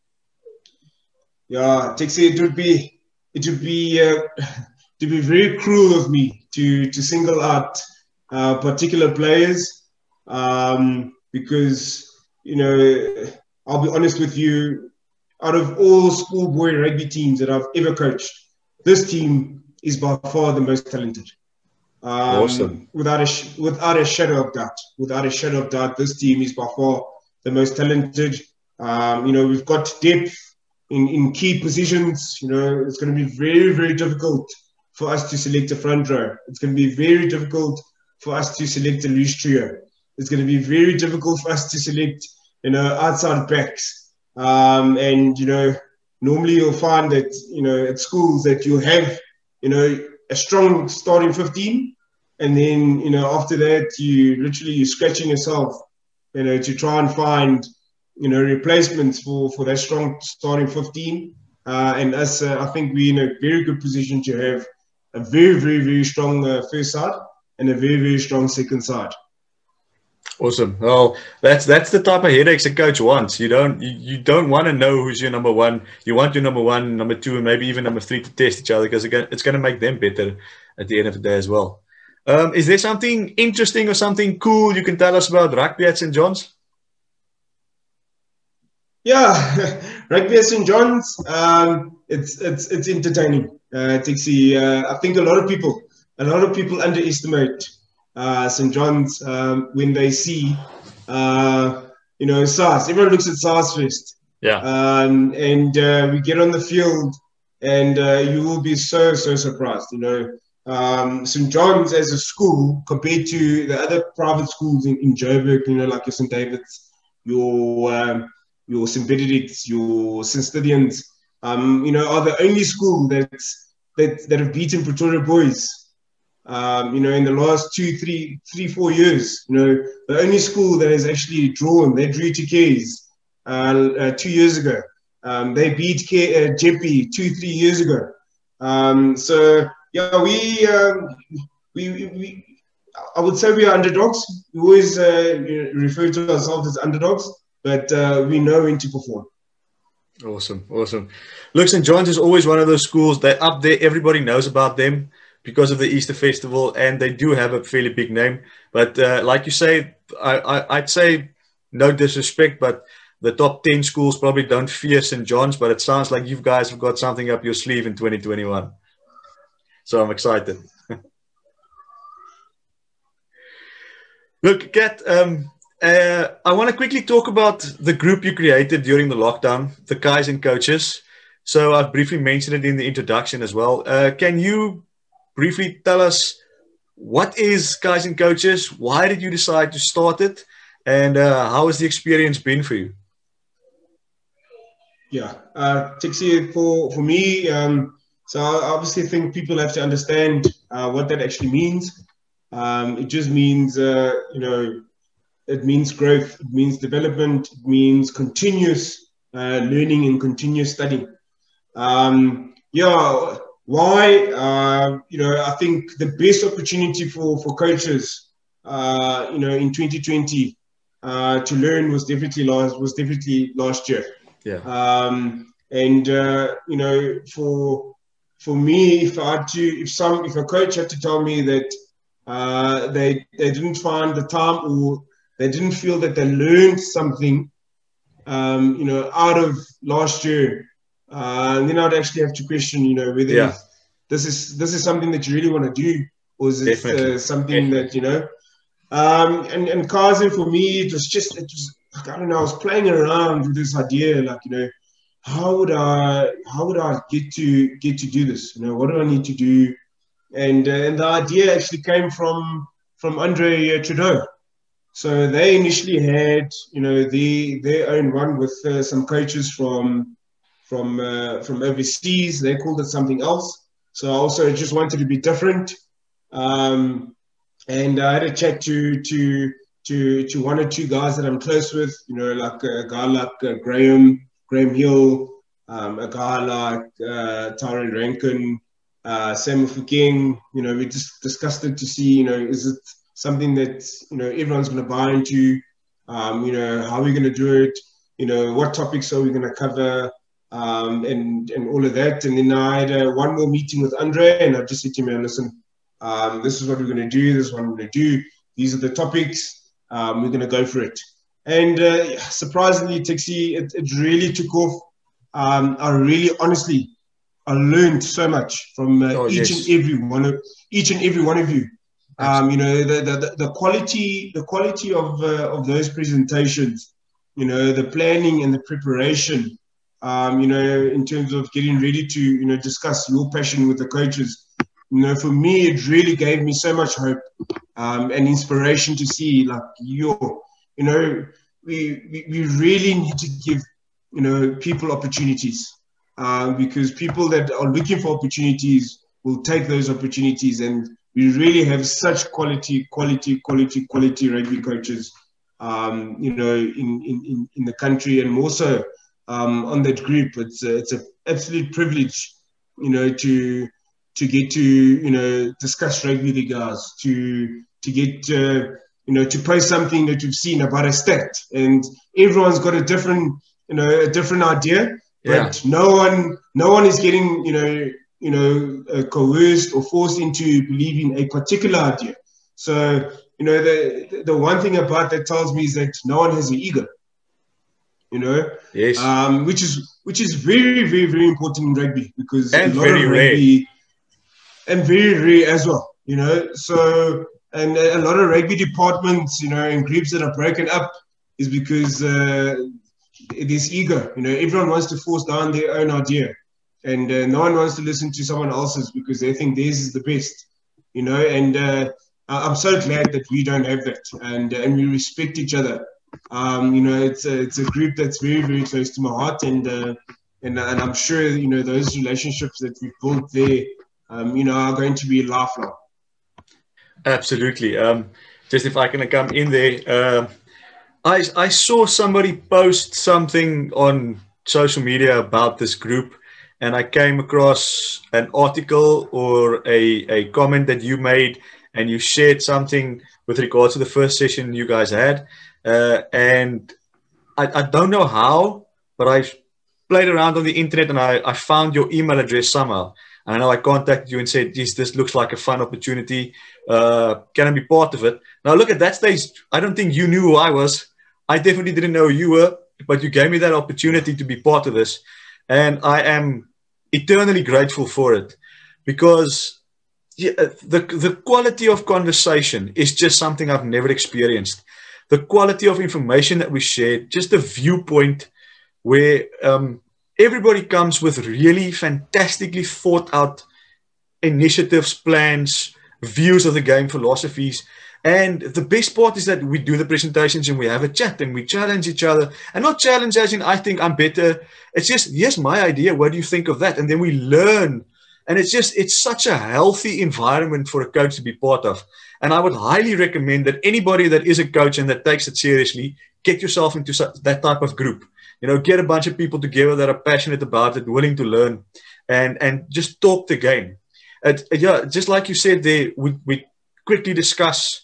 B: Yeah, Texie, it would be it would be uh, to be very cruel of me to to single out uh, particular players, um, because, you know, I'll be honest with you, out of all schoolboy rugby teams that I've ever coached, this team is by far the most talented. Um, awesome. Without a without a shadow of doubt, without a shadow of doubt, this team is by far the most talented. Um, you know, we've got depth in in key positions. You know, it's going to be very very difficult for us to select a front row. It's going to be very difficult for us to select a loose trio. It's going to be very difficult for us to select, you know, outside backs. Um, and you know, normally you'll find that, you know, at schools that you have, you know, a strong starting fifteen, and then, you know, after that, you literally you're scratching yourself, you know, to try and find, you know, replacements for for that strong starting fifteen. Uh, and us, uh, I think we're in a very good position to have a very, very, very strong uh, first side and a very, very strong second side.
A: Awesome. Well, that's that's the type of headaches a coach wants. You don't you, you don't want to know who's your number one. You want your number one, number two, and maybe even number three to test each other, because it's going to make them better at the end of the day as well. Um, is there something interesting or something cool you can tell us about rugby at Saint John's?
B: Yeah, rugby at Saint John's. Um, it's it's it's entertaining. Uh, Tixie, uh, I think a lot of people, a lot of people underestimate Uh, Saint John's um, when they see, uh, you know, SARS. Everyone looks at SARS first.
A: Yeah.
B: Um, and uh, we get on the field, and uh, you will be so, so surprised. You know, um, Saint John's as a school compared to the other private schools in, in Joburg, you know, like your Saint David's, your um, your Saint Benedict's, your Saint Stithians, um, you know, are the only school that's, that that have beaten Pretoria Boys. Um, you know, in the last two, three, three, four years, you know, the only school that has actually drawn, they drew to K's uh, uh, two years ago. Um, they beat K- uh, Jeppy two, three years ago. Um, so yeah, we, um, we, we, we, I would say we are underdogs. We always uh, refer to ourselves as underdogs, but uh, we know when to perform.
A: Awesome, awesome. Look, Saint John's is always one of those schools. They're up there. Everybody knows about them because of the Easter Festival, and they do have a fairly big name. But uh, like you say, I, I, I'd say no disrespect, but the top ten schools probably don't fear Saint John's, but it sounds like you guys have got something up your sleeve in twenty twenty-one. So I'm excited. Look, Kat, um, uh, I want to quickly talk about the group you created during the lockdown, the guys and coaches. So I've briefly mentioned it in the introduction as well. Uh, can you briefly tell us what is guys and coaches? Why did you decide to start it? And uh, how has the experience been for you?
B: Yeah, uh, Tixie, for, for me, um, so I obviously think people have to understand uh, what that actually means. Um, it just means, uh, you know, it means growth, it means development, it means continuous uh, learning and continuous studying. Um, yeah, why? Uh, you know, I think the best opportunity for, for coaches, uh, you know, in twenty twenty uh, to learn was definitely last, was definitely last year.
A: Yeah.
B: Um, and, uh, you know, for, for me, if I had to, if some, if a coach had to tell me that uh, they, they didn't find the time or they didn't feel that they learned something, um, you know, out of last year, uh, and then I'd actually have to question, you know, whether
A: Yeah.
B: this is this is something that you really want to do, or is it uh, something
A: Definitely.
B: that, you know, um, and and Kaizen for me, it was just, it was, I don't know, I was playing around with this idea, like, you know, how would I how would I get to get to do this? You know, what do I need to do? And uh, and the idea actually came from from Andre Trudeau. So they initially had, you know, the their own one with uh, some coaches from from uh, from overseas. They called it something else. So I also just wanted to be different. Um, and I had a chat to to to to one or two guys that I'm close with. You know, like a guy like uh, Graham Graham Hill, um, a guy like uh, Tyron Rankin, uh, Sam Fuking. You know, we just discussed it to see, you know, is it something that, you know, everyone's going to buy into? Um, you know, how are we going to do it? You know, what topics are we going to cover? Um, and and all of that. And then I had uh, one more meeting with Andre, and I just said to him, listen, um, this is what we're going to do. This is what we're going to do. These are the topics. Um, we're going to go for it. And uh, surprisingly, Tixie, it, it really took off. Um, I really, honestly, I learned so much from uh,
A: Oh,
B: each
A: yes.
B: and every one of each and every one of you. Um, you know, the, the the quality the quality of uh, of those presentations. You know, the planning and the preparation. Um, you know, in terms of getting ready to, you know, discuss your passion with the coaches. You know, for me, it really gave me so much hope um, and inspiration to see, like, yo, you know, we, we, we really need to give, you know, people opportunities uh, because people that are looking for opportunities will take those opportunities. And we really have such quality, quality, quality, quality rugby coaches, um, you know, in, in, in the country, and more so um, on that group. It's a, it's an absolute privilege, you know, to to get to, you know, discuss rugby league guys, to to get uh, you know, to post something that you've seen about a stat, and everyone's got a different, you know, a different idea, but yeah. no one no one is getting, you know, you know, uh, coerced or forced into believing a particular idea. So, you know, the the one thing about that tells me is that no one has an ego. You know,
A: yes,
B: um, which is which is very, very, very important in rugby, because
A: and
B: a lot
A: very
B: of rugby,
A: rare.
B: and very rare as well. You know, so and a lot of rugby departments, you know, and groups that are broken up is because uh, there's ego. You know, everyone wants to force down their own idea, and uh, no one wants to listen to someone else's because they think theirs is the best. You know, and uh, I'm so glad that we don't have that, and and we respect each other. Um, you know, it's a, it's a group that's very, very close to my heart, and uh, and and I'm sure, you know, those relationships that we've built there, um, you know, are going to be lifelong.
A: Absolutely. Um, just if I can come in there, uh, I I saw somebody post something on social media about this group, and I came across an article or a, a comment that you made, and you shared something with regards to the first session you guys had. Uh, and I, I don't know how, but I played around on the internet and I, I found your email address somehow. And I know I contacted you and said, geez, this looks like a fun opportunity. Uh, can I be part of it? Now, look, at that stage, I don't think you knew who I was. I definitely didn't know who you were, but you gave me that opportunity to be part of this. And I am eternally grateful for it, because yeah, the, the quality of conversation is just something I've never experienced. The quality of information that we shared, just the viewpoint where um, everybody comes with really fantastically thought out initiatives, plans, views of the game, philosophies. And the best part is that we do the presentations and we have a chat and we challenge each other. And not challenge as in I think I'm better. It's just, yes, my idea. What do you think of that? And then we learn. And it's just, it's such a healthy environment for a coach to be part of. And I would highly recommend that anybody that is a coach and that takes it seriously, get yourself into that type of group. You know, get a bunch of people together that are passionate about it, willing to learn, and, and just talk the game. And, yeah, just like you said there, we, we quickly discuss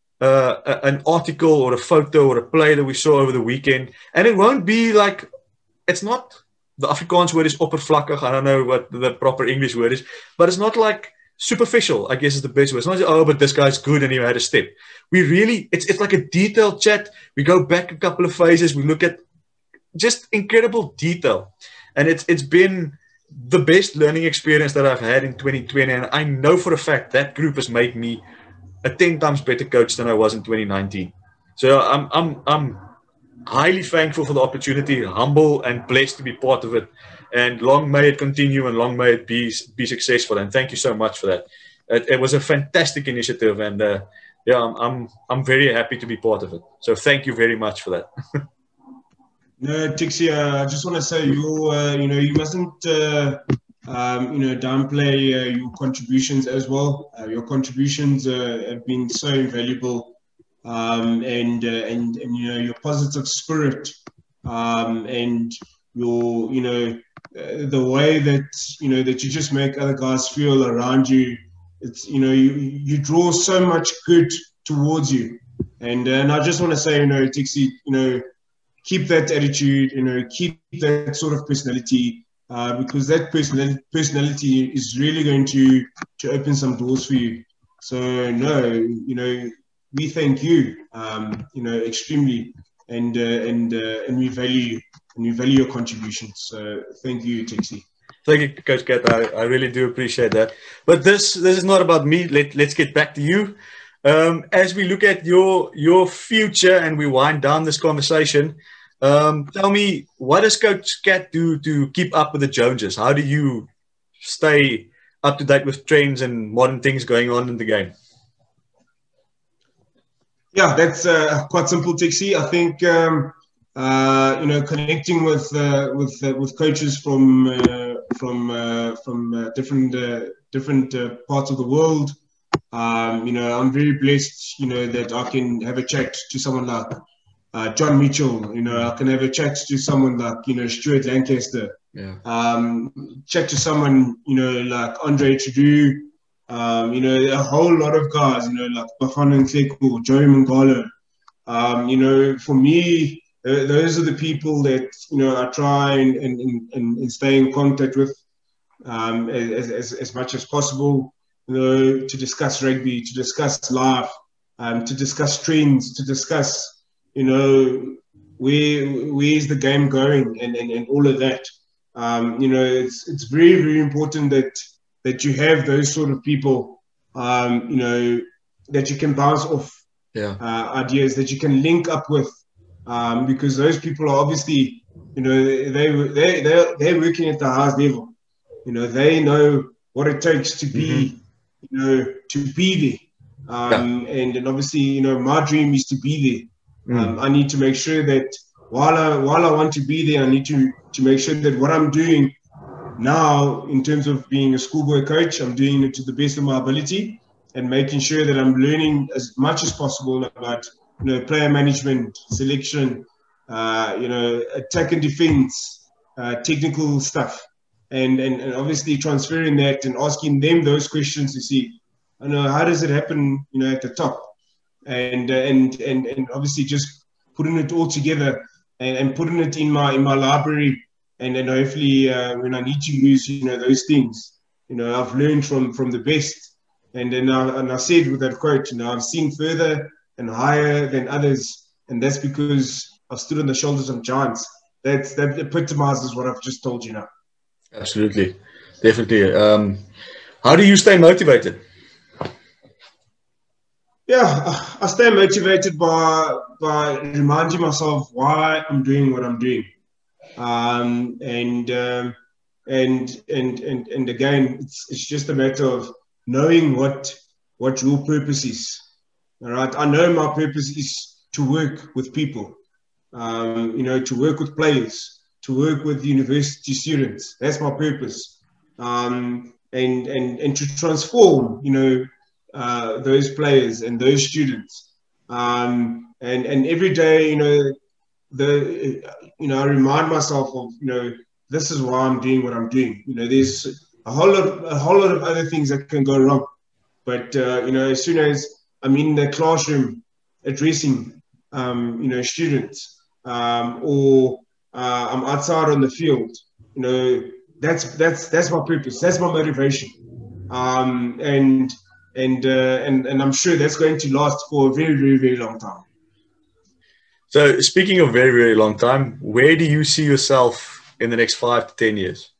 A: uh, an article or a photo or a play that we saw over the weekend. And it won't be like, it's not, the Afrikaans word is oppervlakkig. I don't know what the proper English word is, but it's not like superficial, I guess is the best word. It's not just, oh, but this guy's good and he had a step. We really, it's, it's like a detailed chat. We go back a couple of phases. We look at just incredible detail. And it's it's been the best learning experience that I've had in twenty twenty. And I know for a fact that group has made me a ten times better coach than I was in twenty nineteen. So I'm I'm I'm highly thankful for the opportunity, humble and blessed to be part of it. And long may it continue and long may it be be successful. And thank you so much for that. It, it was a fantastic initiative, and uh, yeah, I'm, I'm I'm very happy to be part of it. So thank you very much for that.
B: No, Tixie, uh, I just want to say you, uh, you know, you mustn't, uh, um, you know, downplay uh, your contributions as well. Uh, your contributions uh, have been so invaluable, um, and, uh, and and you know, your positive spirit, um, and your, you know, uh, the way that you know that you just make other guys feel around you. It's, you know, you you draw so much good towards you, and uh, and I just want to say, you know, Tixie, you know. Keep that attitude, you know, keep that sort of personality, uh, because that personality, personality is really going to, to open some doors for you. So, no, you know, we thank you, um, you know, extremely, and uh, and uh, and we value and we value your contributions. So, thank you, Tixie.
A: Thank you, Coach Kat. I, I really do appreciate that. But this this is not about me. Let, let's get back to you. Um, as we look at your your future and we wind down this conversation, um, tell me, what does Coach Kat do to keep up with the Joneses? How do you stay up to date with trends and modern things going on in the game?
B: Yeah, that's uh, quite simple, Tixie. I think um, uh, you know, connecting with uh, with uh, with coaches from uh, from uh, from uh, different uh, different uh, parts of the world. Um, you know, I'm very blessed, you know, that I can have a chat to someone like uh, John Mitchell. You know, I can have a chat to someone like, you know, Stuart Lancaster.
A: Yeah.
B: Um, chat to someone, you know, like Andre Trudeau. Um, you know, a whole lot of guys, you know, like Bafana Nhleko, Joey Mangalo. Um, you know, for me, uh, those are the people that, you know, I try and, and, and, and stay in contact with um, as, as, as much as possible. You know, to discuss rugby, to discuss life, um, to discuss trends, to discuss, you know, where where's the game going, and, and, and all of that. Um, you know, it's it's very, very important that that you have those sort of people, um, you know, that you can bounce off
A: yeah.
B: uh, ideas, that you can link up with, um, because those people are obviously, you know, they they they they're working at the highest level. You know, they know what it takes to be.
A: Mm-hmm.
B: You know, to be there. Um, yeah. and, and obviously, you know, my dream is to be there. Mm. Um, I need to make sure that while I, while I want to be there, I need to, to make sure that what I'm doing now in terms of being a schoolboy coach, I'm doing it to the best of my ability and making sure that I'm learning as much as possible about, you know, player management, selection, uh, you know, attack and defense, uh, technical stuff, and, and and obviously transferring that and asking them those questions to see, I know, how does it happen, you know, at the top, and uh, and and and obviously just putting it all together and, and putting it in my in my library, and then hopefully uh, when I need to use, you know, those things, you know, I've learned from from the best, and then I, and I said with that quote, you know, I've seen further and higher than others, and that's because I've stood on the shoulders of giants. That's, that epitomizes what I've just told you now.
A: Absolutely, definitely. Um, how do you stay motivated?
B: Yeah, I stay motivated by by reminding myself why I'm doing what I'm doing, um, and um, and and and and again, it's it's just a matter of knowing what what your purpose is. All right, I know my purpose is to work with people, um, you know, to work with players, to work with university students. That's my purpose, um, and and and to transform, you know, uh, those players and those students. Um, and and every day, you know, the you know, I remind myself of, you know, this is why I'm doing what I'm doing. You know, there's a whole lot of, a whole lot of other things that can go wrong, but uh, you know, as soon as I'm in the classroom addressing, um, you know, students, um, or uh, I'm outside on the field, you know, that's that's that's my purpose. That's my motivation, um, and and uh, and and I'm sure that's going to last for a very very very long time.
A: So, speaking of very very long time, where do you see yourself in the next five to ten years?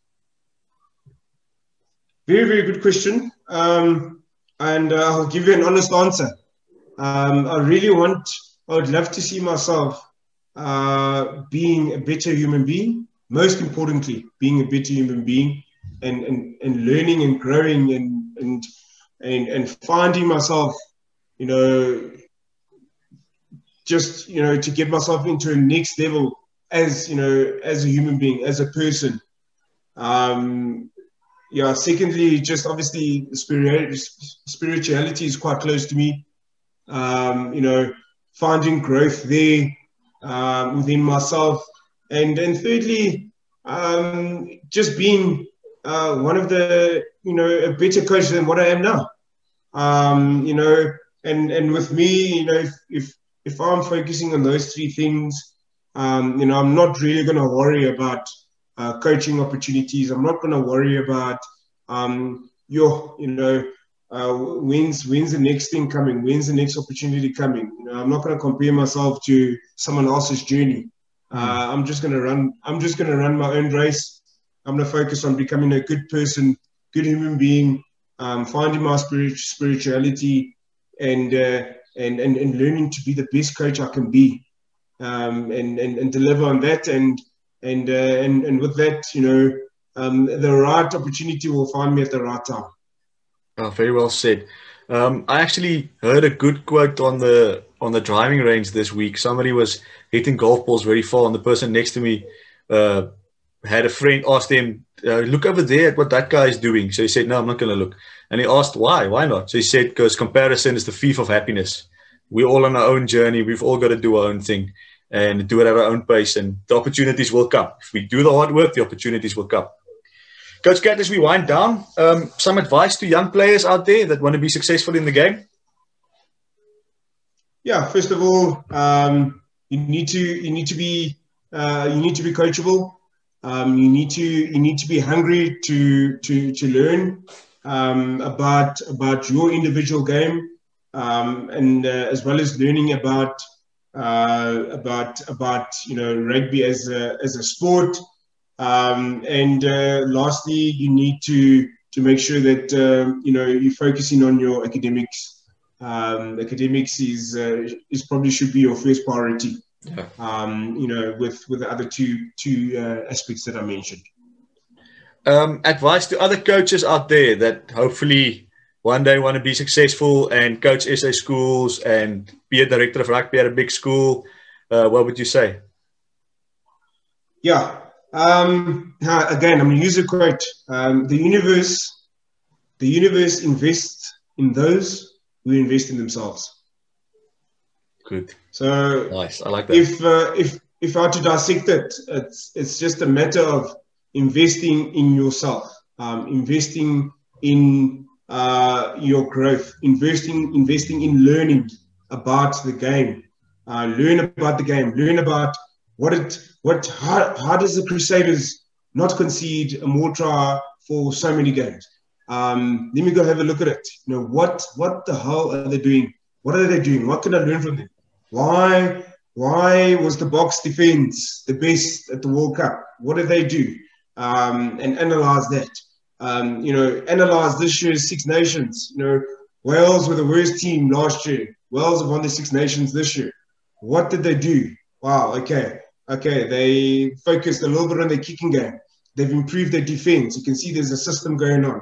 B: Very very good question, um, and uh, I'll give you an honest answer. Um, I really want, I would love to see myself uh, being a better human being, most importantly, being a better human being, and, and, and learning and growing and, and, and, and finding myself, you know, just, you know, to get myself into a next level as, you know, as a human being, as a person. Um, yeah, secondly, just obviously spirituality is quite close to me. Um, you know, finding growth there um, within myself. And, and thirdly, um, just being uh, one of the, you know, a better coach than what I am now. Um, you know, and, and with me, you know, if, if, if I'm focusing on those three things, um, you know, I'm not really going to worry about uh, coaching opportunities. I'm not going to worry about um, your, you know, Uh, when's when's the next thing coming? When's the next opportunity coming? You know, I'm not going to compare myself to someone else's journey. Uh, mm. I'm just going to run. I'm just going to run my own race. I'm going to focus on becoming a good person, good human being, um, finding my spirit, spirituality, and, uh, and and and learning to be the best coach I can be, um, and, and and deliver on that. And and uh, and and with that, you know, um, the right opportunity will find me at the right time.
A: Oh, very well said. Um, I actually heard a good quote on the on the driving range this week. Somebody was hitting golf balls very far, and the person next to me uh, had a friend asked him, uh, "Look over there at what that guy is doing." So he said, "No, I'm not going to look." And he asked, "Why? Why not?" So he said, "Because comparison is the thief of happiness. We're all on our own journey. We've all got to do our own thing and do it at our own pace, and the opportunities will come. If we do the hard work, the opportunities will come." Coach Kat, as we wind down, um, some advice to young players out there that want to be successful in the game?
B: Yeah, first of all, um, you need to you need to be uh, you need to be coachable. Um, you need to you need to be hungry to to to learn um, about about your individual game, um, and uh, as well as learning about uh, about about you know rugby as a as a sport. Um, and uh, lastly, you need to to make sure that um, you know you're focusing on your academics. Um, academics is uh, is probably should be your first priority. Yeah. Um, you know, with with the other two two uh, aspects that I mentioned.
A: Um, advice to other coaches out there that hopefully one day want to be successful and coach S A schools and be a director of rugby at a big school. Uh, what would you say?
B: Yeah. Um, again, I'm going to use a quote. Um, the universe, the universe invests in those who invest in themselves.
A: Good.
B: So
A: nice. I like that.
B: If uh, if if I had to dissect it, it's it's just a matter of investing in yourself, um, investing in uh, your growth, investing investing in learning about the game, uh, learn about the game, learn about what it what how, how does the Crusaders not concede a more try for so many games. Um, let me go have a look at it. You know, what what the hell are they doing? What are they doing? What can I learn from them? Why why was the box defense the best at the World Cup? What did they do? Um, and analyze that. Um, you know, analyze this year's Six Nations. You know, Wales were the worst team last year. Wales have won the Six Nations this year. What did they do? Wow, okay. Okay, they focused a little bit on their kicking game. They've improved their defense. You can see there's a system going on.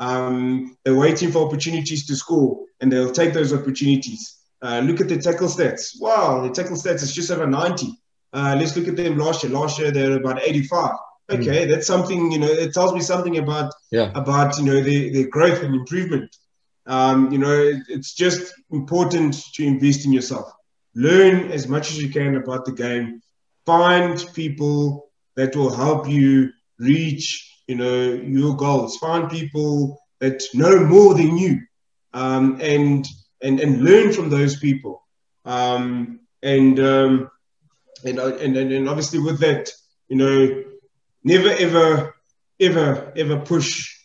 B: Um, they're waiting for opportunities to score, and they'll take those opportunities. Uh, look at the tackle stats. Wow, the tackle stats is just over ninety. Uh, let's look at them last year. Last year, they're about eighty-five. Okay, mm. that's something, you know, it tells me something about, yeah. about you know, their, their growth and improvement. Um, you know, it, it's just important to invest in yourself. Learn as much as you can about the game. Find people that will help you reach, you know, your goals. Find people that know more than you, um, and and and learn from those people. Um, and, um, and and and obviously with that, you know, never ever ever ever push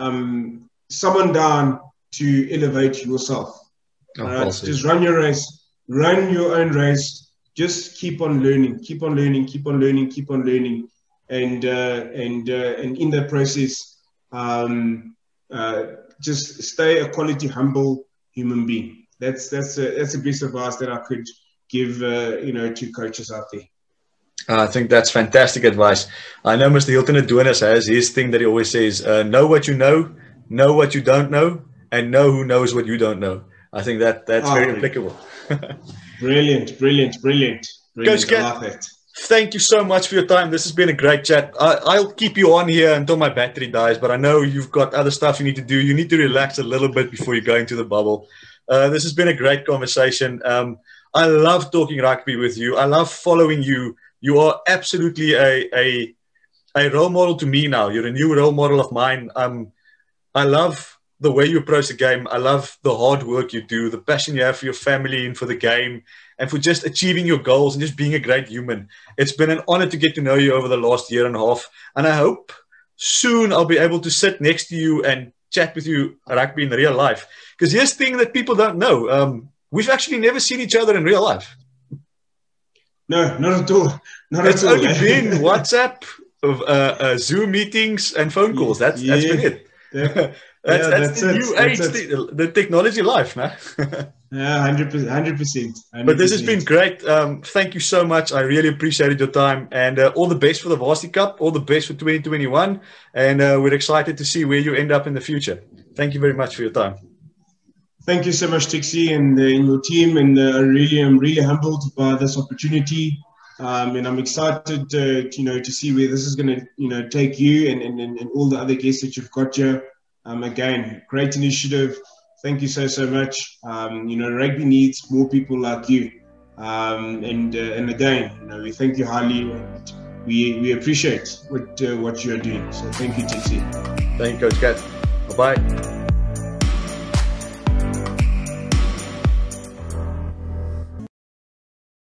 B: um, someone down to elevate yourself.
A: Oh,
B: uh, just run your race, run your own race. Just keep on learning, keep on learning, keep on learning, keep on learning, and uh, and uh, and in that process, um, uh, just stay a quality, humble human being. That's that's a, that's a piece of advice that I could give, uh, you know, to coaches out there.
A: I think that's fantastic advice. I know Mister Hilton Adonis has his thing that he always says: uh, know what you know, know what you don't know, and know who knows what you don't know. I think that that's oh, very applicable.
B: Brilliant, brilliant, brilliant. brilliant.
A: Coach Kat, thank you so much for your time. This has been a great chat. I, I'll keep you on here until my battery dies, but I know you've got other stuff you need to do. You need to relax a little bit before you go into the bubble. Uh, this has been a great conversation. Um, I love talking rugby with you. I love following you. You are absolutely a, a, a role model to me now. You're a new role model of mine. Um, I love the way you approach the game. I love the hard work you do, the passion you have for your family and for the game, and for just achieving your goals and just being a great human. It's been an honor to get to know you over the last year and a half. And I hope soon I'll be able to sit next to you and chat with you rugby in real life. Because here's the thing that people don't know. Um, we've actually never seen each other in real life.
B: No, not at all. Not
A: it's
B: at all.
A: only been WhatsApp, uh, uh, Zoom meetings, and phone calls. That's
B: yeah.
A: that's been it.
B: Yeah.
A: That's,
B: yeah,
A: that's,
B: that's
A: the
B: it.
A: new
B: that's
A: age, the, the technology life, man.
B: Yeah, one hundred percent. one hundred percent.
A: But this has been great. Um, thank you so much. I really appreciated your time. And uh, all the best for the Varsity Cup. All the best for twenty twenty-one. And uh, we're excited to see where you end up in the future. Thank you very much for your time.
B: Thank you so much, Tixie, and, uh, and your team. And uh, really, I'm really humbled by this opportunity. Um, and I'm excited, uh, you know, to see where this is going to, you know, take you and, and, and all the other guests that you've got here. Um, again, great initiative. Thank you so, so much. Um, you know, rugby needs more people like you. Um, and uh, and again, you know, we thank you highly, and we we appreciate what uh, what you are doing. So thank you, T C.
A: Thank you, Coach Kat. Bye-bye.